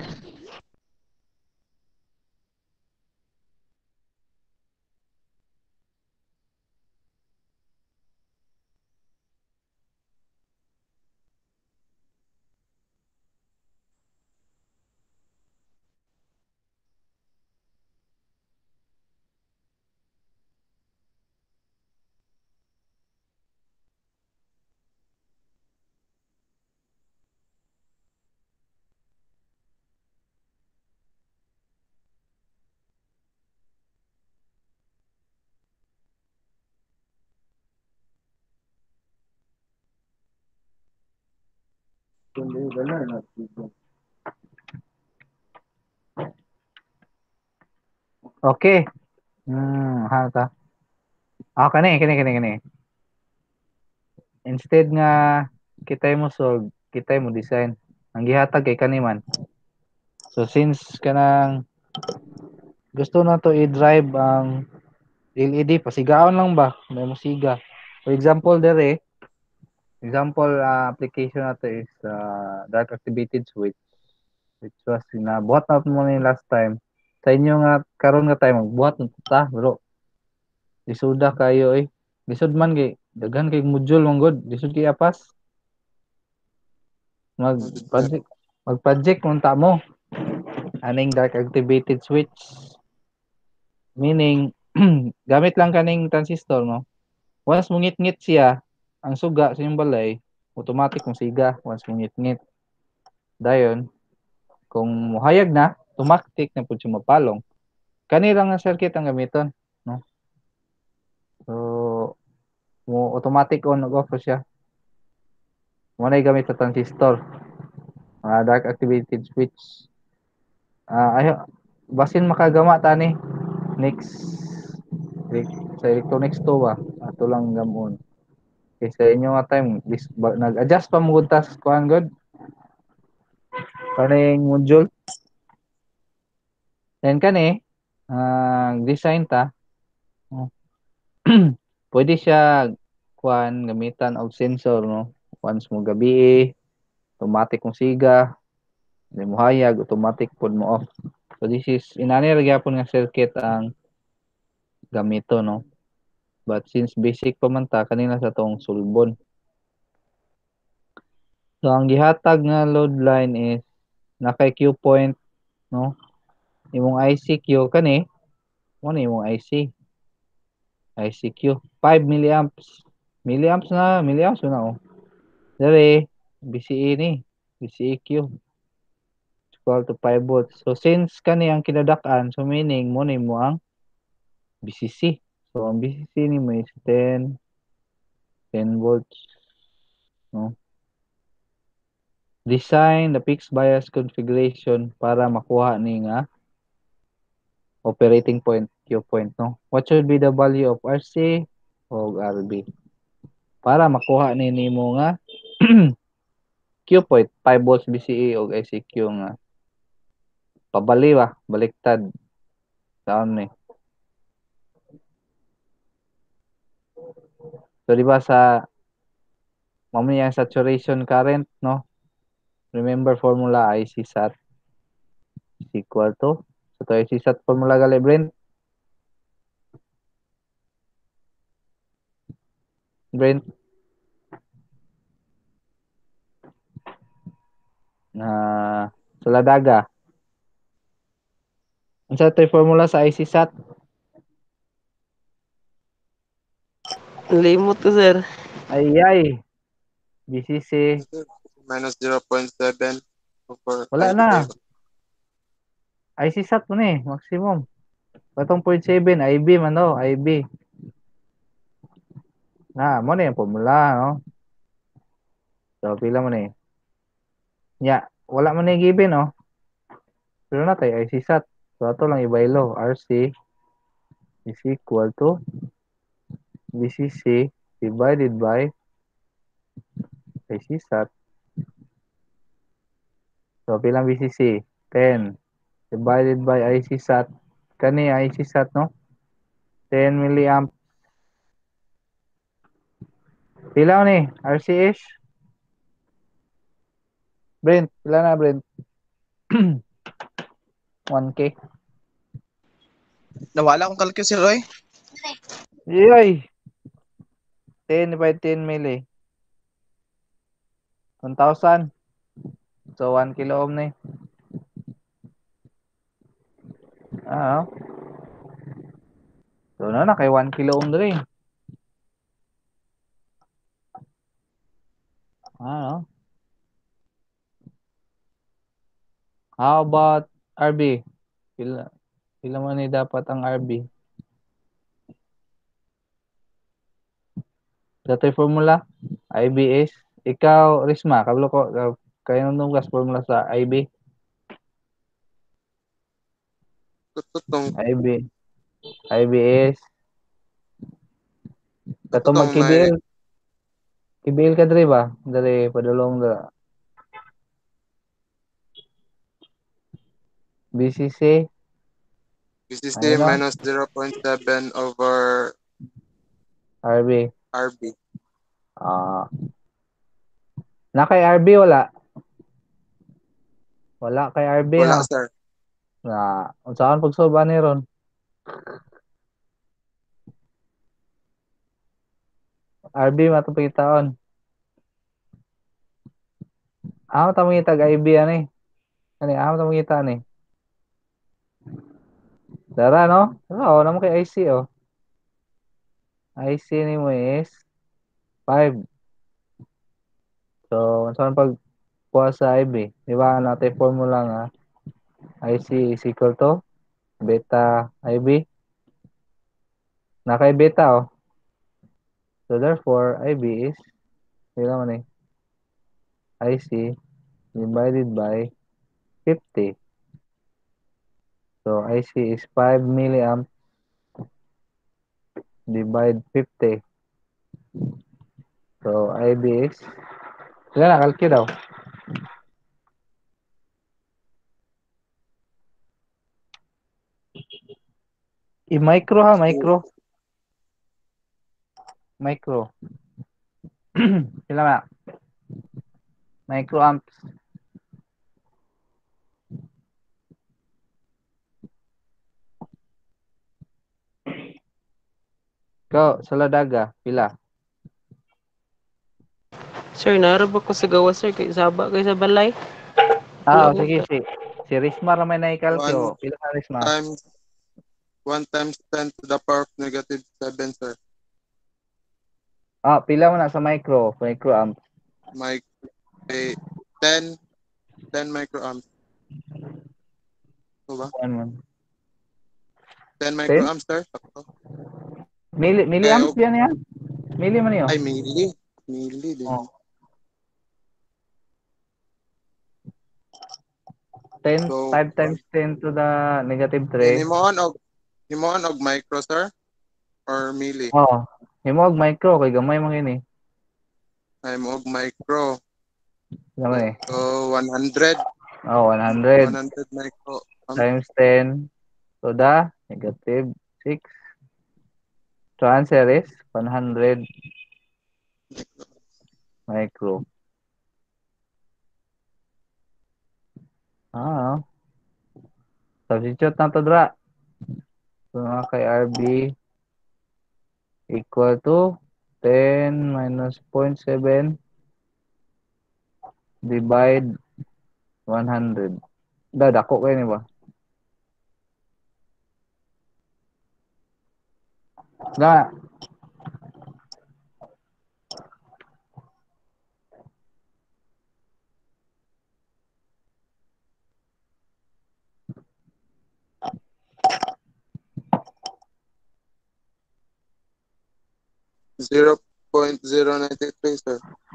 A: Okay. Hata. Kani. Instead nga kitay mo solve, kitay mo design. Ang gihatag kay kani man. So since kanang gusto na to i-drive ang LED, pasigaon lang ba? May musiga. For example application na to is dark activated switch, which was buhat na mo ni last time. Sa inyo nga karon nga time magbuhat na ta, bro. Lisuda kayo Lisod man kay daghan kay module mong god. Lisod kay apas. Mag-project unta mo. Aning dark activated switch. Meaning gamit lang kaning transistor no. Once mo ngit-ngit siya, ang suga sa inyong balay, automatic mong siga once mo ngit-ngit. Dayon, kung muhayag na, automatic na pud siya mapalong. Kani lang nga circuit ang gamiton, no? So, mo automatic on og off siya. Mo na gamit sa transistor. Dark activated switch. Basin makagama tani next sa electronics to ba? Ato lang gamon. Okay, sa inyo nga time, nag-adjust pa mo tas kuan god. Kaning module. Then kani, design ta. Pwede siya kuan gamitan og sensor no. Once mo gabi, automatic mong siga, di mo hayag, automatic pod mo off. So this is inani ra gyapon nga circuit ang gamito no. But since basic pa man ta kanina sa tong sulbon. So ang gihatag nga load line is naka Q point no. Imong ICQ kani mo ni imong ICQ 5 milliamps. Milliamps na oh. Dere BCE ni BCEQ equal to 5 volts. So since kani ang kinadak-an, so meaning mo ni mo ang BCC. So ang BCC ni mo is 10 volts no. Design the fixed bias configuration para makuha ni nga operating point Q point no. What should be the value of RC o RB para makuha ni nimo nga Q point 5 volts BCE o ICQ nga pabali ba baliktad taon ni. So di ba sa mamaya ang saturation current no. Remember formula IC sat is equal to so to IC sat formula gali Brent Suladaga. Unsa tay formula sa IC sat?
D: Limot ko, sir.
A: Ay. BCC.
B: Minus 0.7 over
A: Wala na. IC sat mo ni, maximum. Patong 0.7, IB man daw, IB. Mo na yung formula, no? So, pila mo ni. Wala mo na yung given, no? Pero na tayo, IC sat. So, ato lang ibaylo. RC is equal to BCC divided by IC sat. So, pilang BCC? 10 divided by IC sat. Kani IC sat, no? 10 milliamp. Pila ni? RCH? Brent, pila na Brent? 1K.
C: Nawala akong kalkyo, sir, oy.
A: Yay! 10 by 10 milli. 1,000. So, 1 kilo ohm na eh. Ah, so na kay 1 kilo ohm dre. Ano? How about RB? Pila man ni dapat ang RB? Dato'y formula? IBS. Ikaw, Risma, kablo ko, kayo nung formula sa IB?
B: Tututong.
A: IB. IBS. Kato
B: Tututong may
A: mag-KBL. KBL ka dre ba? Dali, padulong da. BCC.
B: BCC
A: Ano?
B: minus 0.7 over
A: RB.
B: RB.
A: Ah. Na kay RB wala. Wala kay RB
B: Wala,
A: ha.
B: sir.
A: Na, unsaon pagsolba ni ron? RB matupitaon. Amo ta mangita IB ani. Ani amo ta mangita ni. Dara no? Oo, naman kay IC oh. IC ni mo is 5. So, unsaon pag kuha sa IB? Di ba natin formula nga IC is equal to beta IB. Na kay beta oh. So therefore IB is ilan man eh? IC divided by 50. So IC is 5 milliamp divide 50. So IB is ilan na kalki daw? I-micro ha, micro. Micro. Ilan na? Microamps. Ikaw, sa Ladaga, pila?
D: Sir, narap ako sa gawa, sir. Kay Saba kay sa balay.
A: Ah,
D: Wala ko
A: sige,
D: ka.
A: si Rismar naman na
B: 1
A: ikalkyo. Pila na Rismar?
B: times 1 times 10 to the power of negative 7, sir.
A: Ah, pila mo na sa microamp.
B: Mic eh, 10 microamps. So ba?
A: Ano man?
B: 10
A: 10?
B: microamps, sir. Sakto.
A: Milliamps yan yan? Milli man yun?
B: Ay, milli. Milli din.
A: Oh. 10,
B: So,
A: 5 times 10 to the negative 3.
B: himuon og micro, sir? Or milli?
A: Oh, himog micro, kay gamay mo yun eh.
B: Ay, mo og micro.
A: Gamay.
B: So, 100.
A: Oh, 100
B: 100 micro.
A: times 10 to the negative 6. So answer is 100 micro. Ah, substitute na to dra. So nga kay RB equal to 10 minus 0.7 divide 100. Dako kayo ni ba? Na,
B: 0.093, sir.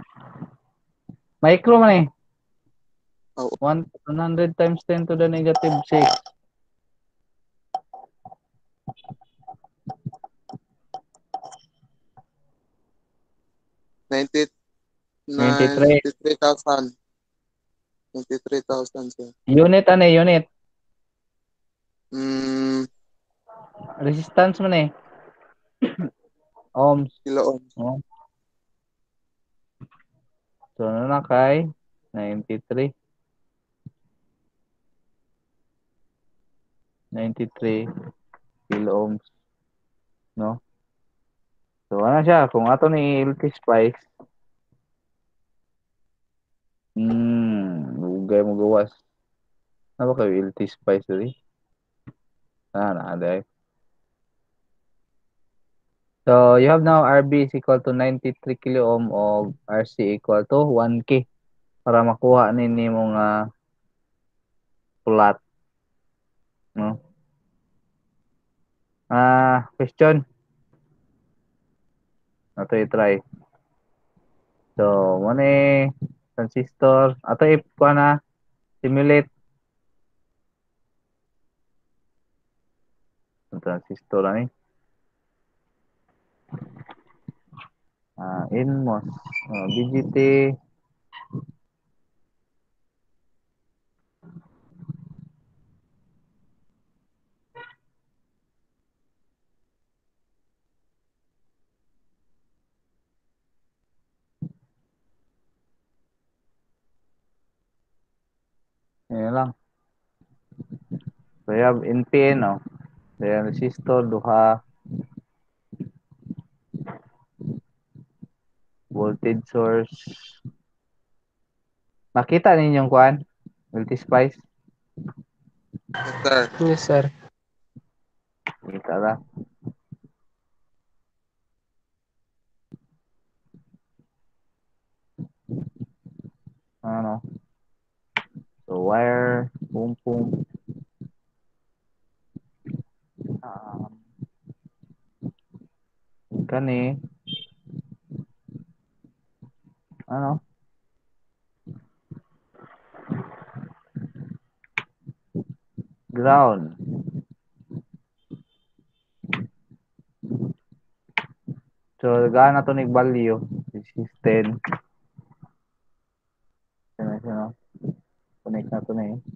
A: micro man eh.
B: Oh,
A: 100 times 10 to the negative 6.
B: 90,
A: 93.
B: 93,000. 93,000, sir.
A: Unit ano eh, unit.
B: Mm,
A: Resistance man eh. Ohms.
B: kilo ohms.
A: Oh. So ano na kay 93. 93 kilo ohms, no? So, ano siya? Kung ato ni LT Spice, hugay mo gawas. Ano ba kayo LT Spice rin? Ada. So, you have now RB is equal to 93 kilo ohm of RC equal to 1K para makuha ninyo mga plot, no? Question. Ato i-try. So, mo ni transistor. Ato i-kuha na simulate ang transistor ani. InMOS. BGT. Yan lang. So, you have NPN, no? So, yung resistor, duha. Voltage source. Makita ninyong kuan? Multi-spice?
B: Yes, sir.
D: Yes, sir.
A: Kita lang. Ano? So, wire, boom, boom. Kani, ano? Ground. So, gaano to nig value? This is 10. Ano? Connect na to na eh.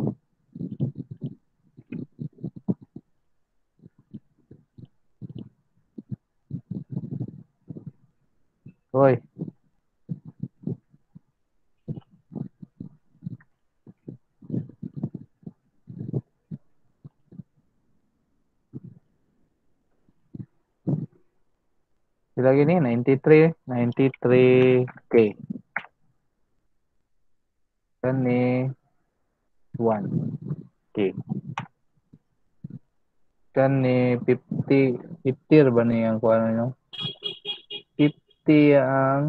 A: Hoy. Sila gini, 93K. Kani, 1K. Kani, 50 ba ni ang kuha nyo? 50 ang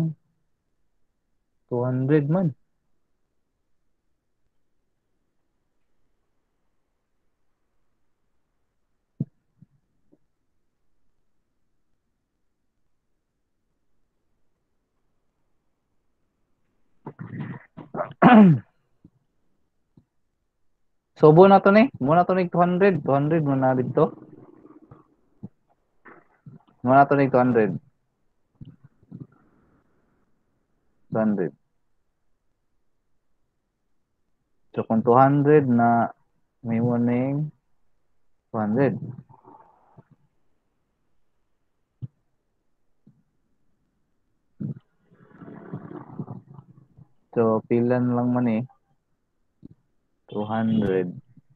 A: 200 man. So, na to ni. Muna to ni 200. 200 muna dito. Muna to ni 200. 200. So, kung 200 na may warning 200. So, pilan lang man eh. 200.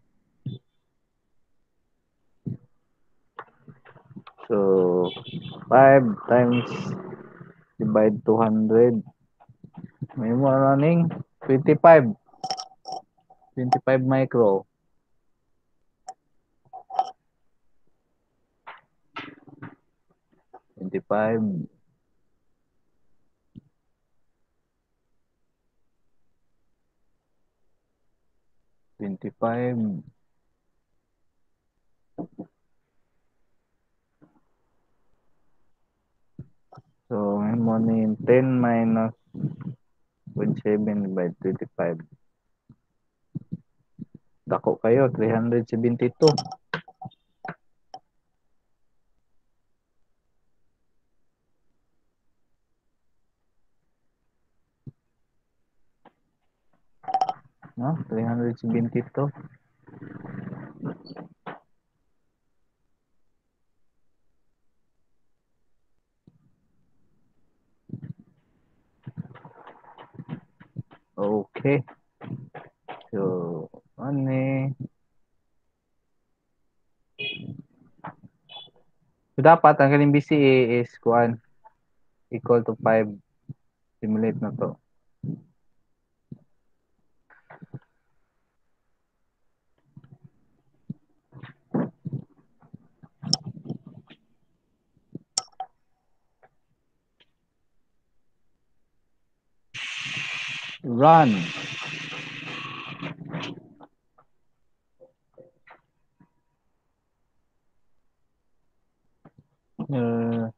A: So, 5 times divide 200. May running 25. 25 micro. 25. 25. So, may money 10 minus 0.7 by 25. Dako kayo, 372. No? 372. Okay. So, ano dapat ang kaning BCA is kuan equal to 5. Simulate na to. Run. Uh,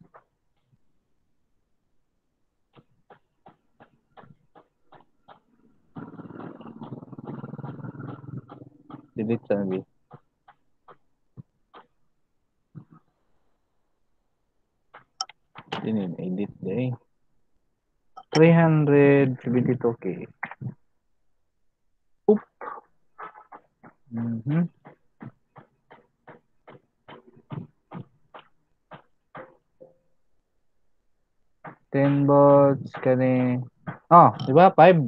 A: delete sa nabi. Ini edit day. 372k. Oop. Mhm. Ten volts kani. Oh, di ba? 5.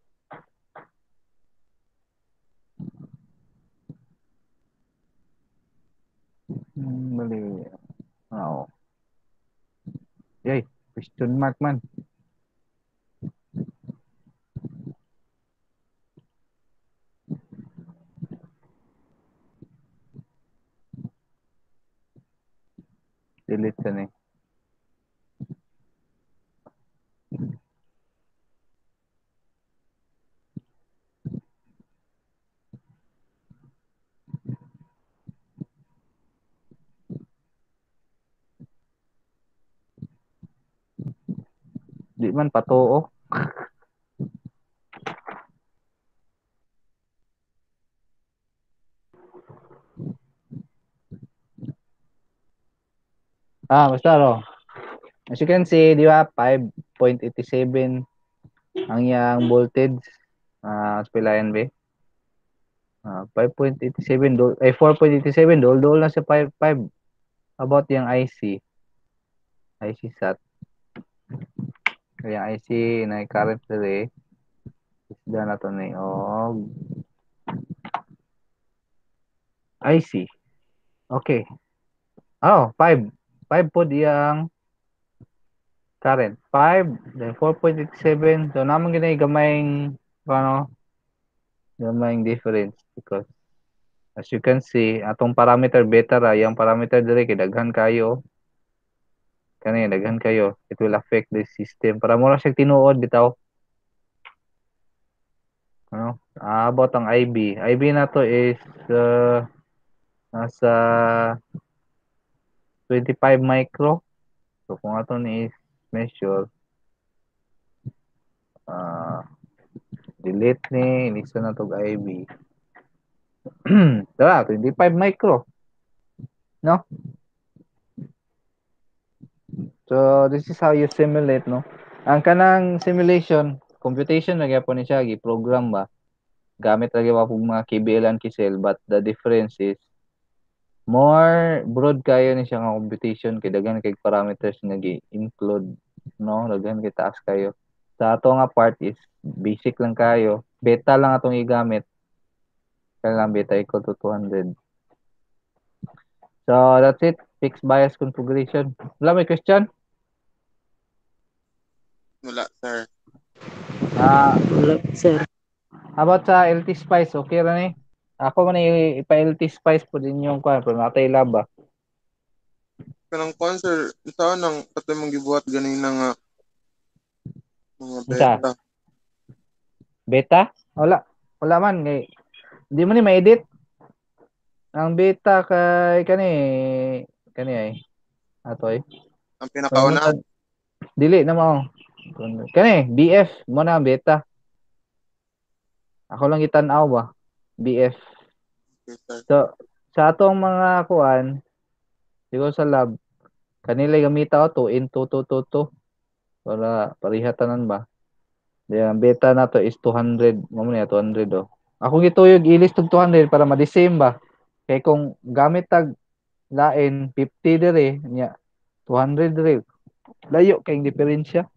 A: Mali. Oh. Yay, question mark man. Delete sa ni. Di man patuo. Basta ro. As you can see, di ba, 5.87 ang yang voltage sa pilayan ba? 5.87 4.87 dol na sa 5 about yung IC SAT. Kaya IC na current relay isda na to ni og IC. Okay. 5 po diyang current 5 then 4.87, so namang ginay gamayng gamayng difference because as you can see atong parameter beta ra yung parameter dire kay daghan kayo kani daghan kayo, it will affect the system para mura siya tinuod bitaw. About ang IB na to is nasa 25 micro. So kung ato ni is measure delete ni inisa na tog IB. Dara 25 micro. No? So this is how you simulate, no? Ang kanang simulation, computation na gyapon ni siya gi-program ba. Gamit lagi pa pug mga KBL and Kisel, but the difference is more broad kayo ni siya nga computation kay daghan kay parameters nga gi-include, no? Daghan kay taas kayo. Sa ato nga part is basic lang kayo. Beta lang atong igamit. Kaya lang beta equal to 200. So that's it. Fixed bias configuration. Wala may question?
B: Wala, sir.
D: Wala, sir.
A: About sa LT Spice, okay ra ni? Ako man ipa-LT Spice po din yung kwan, pero natay laba.
B: Kanang kwan, sir, saan ang patay mong gibuhat ganina nga mga
A: Isa?
B: beta?
A: Beta? Wala man. Hindi mo ni ma-edit. Ang beta kani ay. Ato ay.
B: Ang pinakauna?
A: Dili na mo. Kani, BF mo na ang beta. Ako lang itan-aw ba? BF.
B: Okay, sir.
A: So, sa atong mga kuan, siguro sa lab, kanila gamita ko 2 into 2 para parihatanan ba. Ang beta na to is 200. Mo niya 200 oh. Ako gituyog ilis tog 200 para ma-the-same ba. Kay kung gamit tag lain 50 dire nya 200 dire. Layo kay diferensya.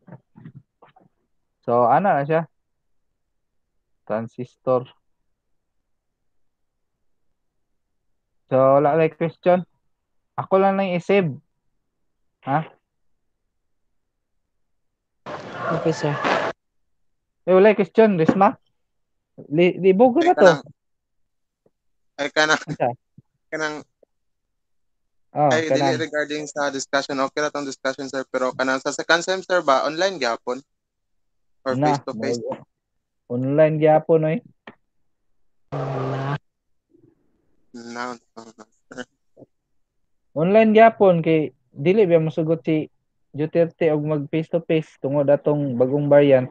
A: So ana na siya. Transistor. So wala like question. Ako lang nang i-save. Ha?
D: Okay, sir.
A: Wala question, Risma. Libog
B: Ay
A: ba to?
B: kanang ay kanang
A: Asa?
B: kanang
A: Oh,
B: ay dili
A: kanang.
B: regarding sa discussion, okay ra tong discussion sir, pero kanang sa second semester ba online gyapon or
A: Na,
B: face to face?
A: online gyapon oy.
D: Na,
B: Na, sir.
A: Online gyapon kay dili ba masugot si Duterte og mag face to face tungod atong bagong variant.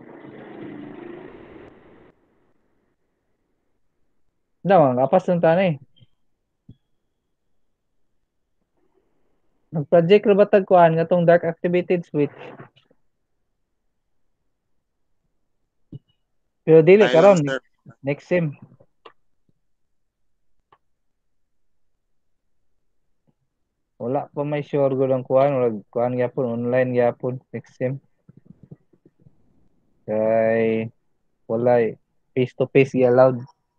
A: Daw, kapas ng tanay. Nag-project ra ba tag kuan nga tong dark activated switch. Pero dili
B: Ay lang
A: karon
B: sir.
A: next sem. Wala pa may sure gud ang kuan, wala kuan gyapon online gyapon next sem. Kay wala face to face allowed.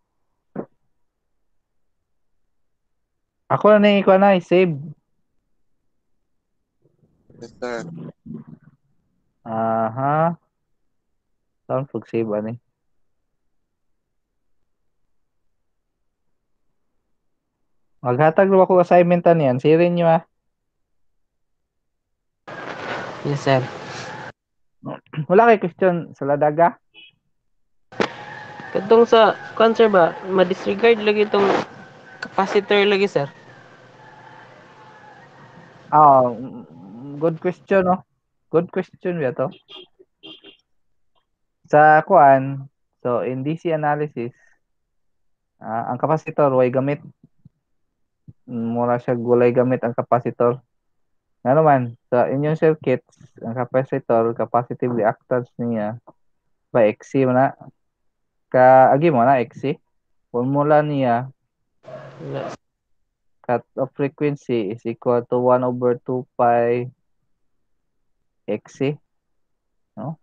A: Ako na ni kuan na save.
B: Yes sir.
A: Aha. Saan pag save ani? Maghatag na ako assignment niyan. Sirin nyo ah.
D: yes, sir.
A: Wala kay question sa ladaga.
D: Katong sa kuan sir ba, ma-disregard lagi itong capacitor lagi, sir.
A: Good question no. Good question ba to? Sa kuan, so in DC analysis, ang capacitor way gamit. Mura siya gulay gamit ang capacitor. Nga naman, sa inyong circuits, ang capacitor, capacitive reactance niya, by XC mo na. Agi mo na, XC. Formula niya,
D: Wala.
A: cut off frequency is equal to 1 over 2 pi XC. No?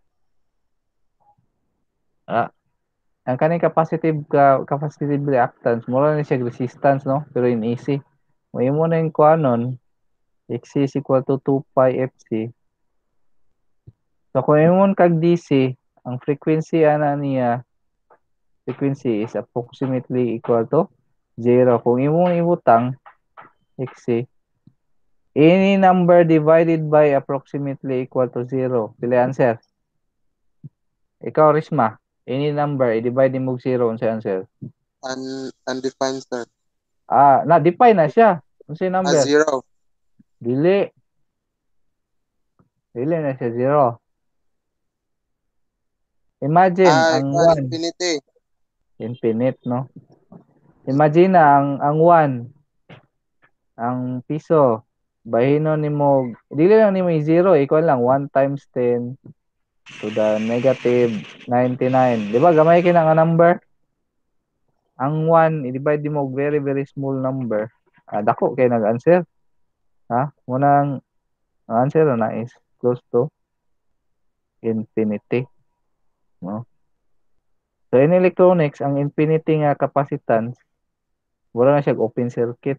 A: Ang kaning capacitive reactance, mura na siya resistance, no? Pero in AC. May mo na yung kuanon, XC is equal to 2 pi FC. So kung imon kag DC, ang frequency ana niya, frequency is approximately equal to 0. Kung imong ibutang XC, any number divided by approximately equal to 0. Pila answer? Ikaw, Risma, any number, i-divide mo 0 unsa answer?
B: Undefined sir.
A: Na-define na siya. Unsa yung number?
B: Zero.
A: Dili. Dili na siya 0. Imagine,
B: Ay,
A: ang
B: kuan
A: 1,
B: infinity.
A: infinite, no? Imagine na, ang 1, ang piso, bahino nimo, dili lang nimo i-0, ikaw lang, 1 times 10 to the negative 99. Di ba, gamay ka nga number? Ang 1, i-divide mo very, very small number. Dako kay nag-answer. Ha? Munang, ang answer na is close to infinity. No? So in electronics, ang infinity nga capacitance, wala na siya open circuit.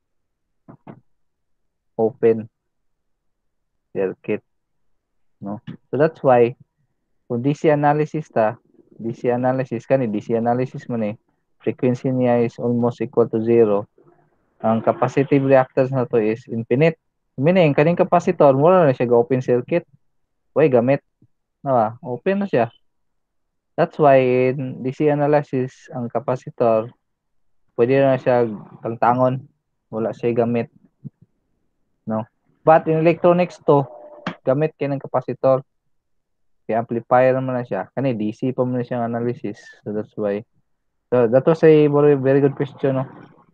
A: Open circuit. No? So that's why, kung DC analysis DC analysis mo ni, frequency niya is almost equal to 0. Ang capacitive reactance na to is infinite. Meaning, kaning capacitor, wala na siya open circuit. Way gamit. Diba? Open na siya. That's why in DC analysis, ang capacitor, pwede na siya tangtangon. Wala siya gamit. No? But in electronics to, gamit kayo ng capacitor. Kaya amplifier naman na siya. Kani DC pa muna siyang analysis. So that's why. So that was a very, very good question. No?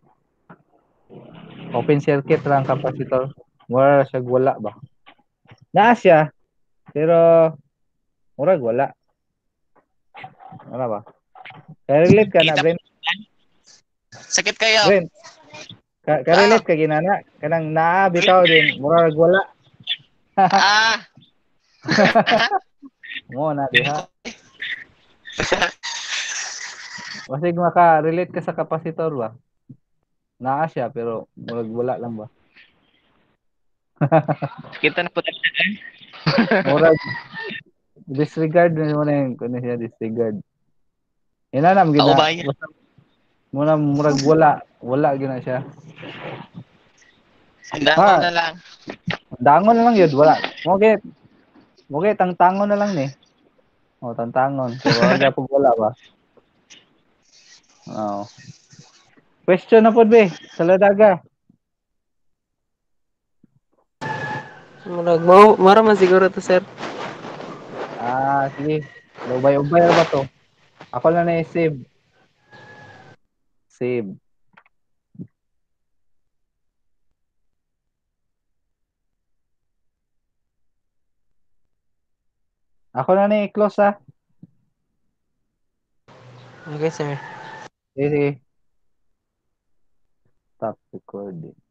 A: Open circuit lang capacitor. Wala siya wala ba? Naa siya. Pero murag wala. Wala ba? Kaya relate ka na,
C: Kita
A: Brent.
C: sakit kayo.
A: Brent, ka-relate ka ginana. Kanang naa bitaw din. Murag wala.
C: Ah,
A: Mo na diha. Basig maka-relate ka sa capacitor ba? Naa siya pero murag wala lang ba?
C: Kita na po tayo.
A: Murag disregard mo na yung kuno siya disregard. Inanam gina.
C: Kaubaya.
A: Murag wala gina siya.
C: Dangon na lang.
A: Dangon na lang yun, wala. Okay, tangtangon na lang ni. Oh, tangtangon. So, wala ba? Oh. Question na po, be. Saladaga.
D: Mara man siguro to, sir.
A: Sige. Ubay-ubay ba to? Ako na na-save. Save. Ako na na-close, ha?
D: Okay, sir.
A: Sige. Stop recording.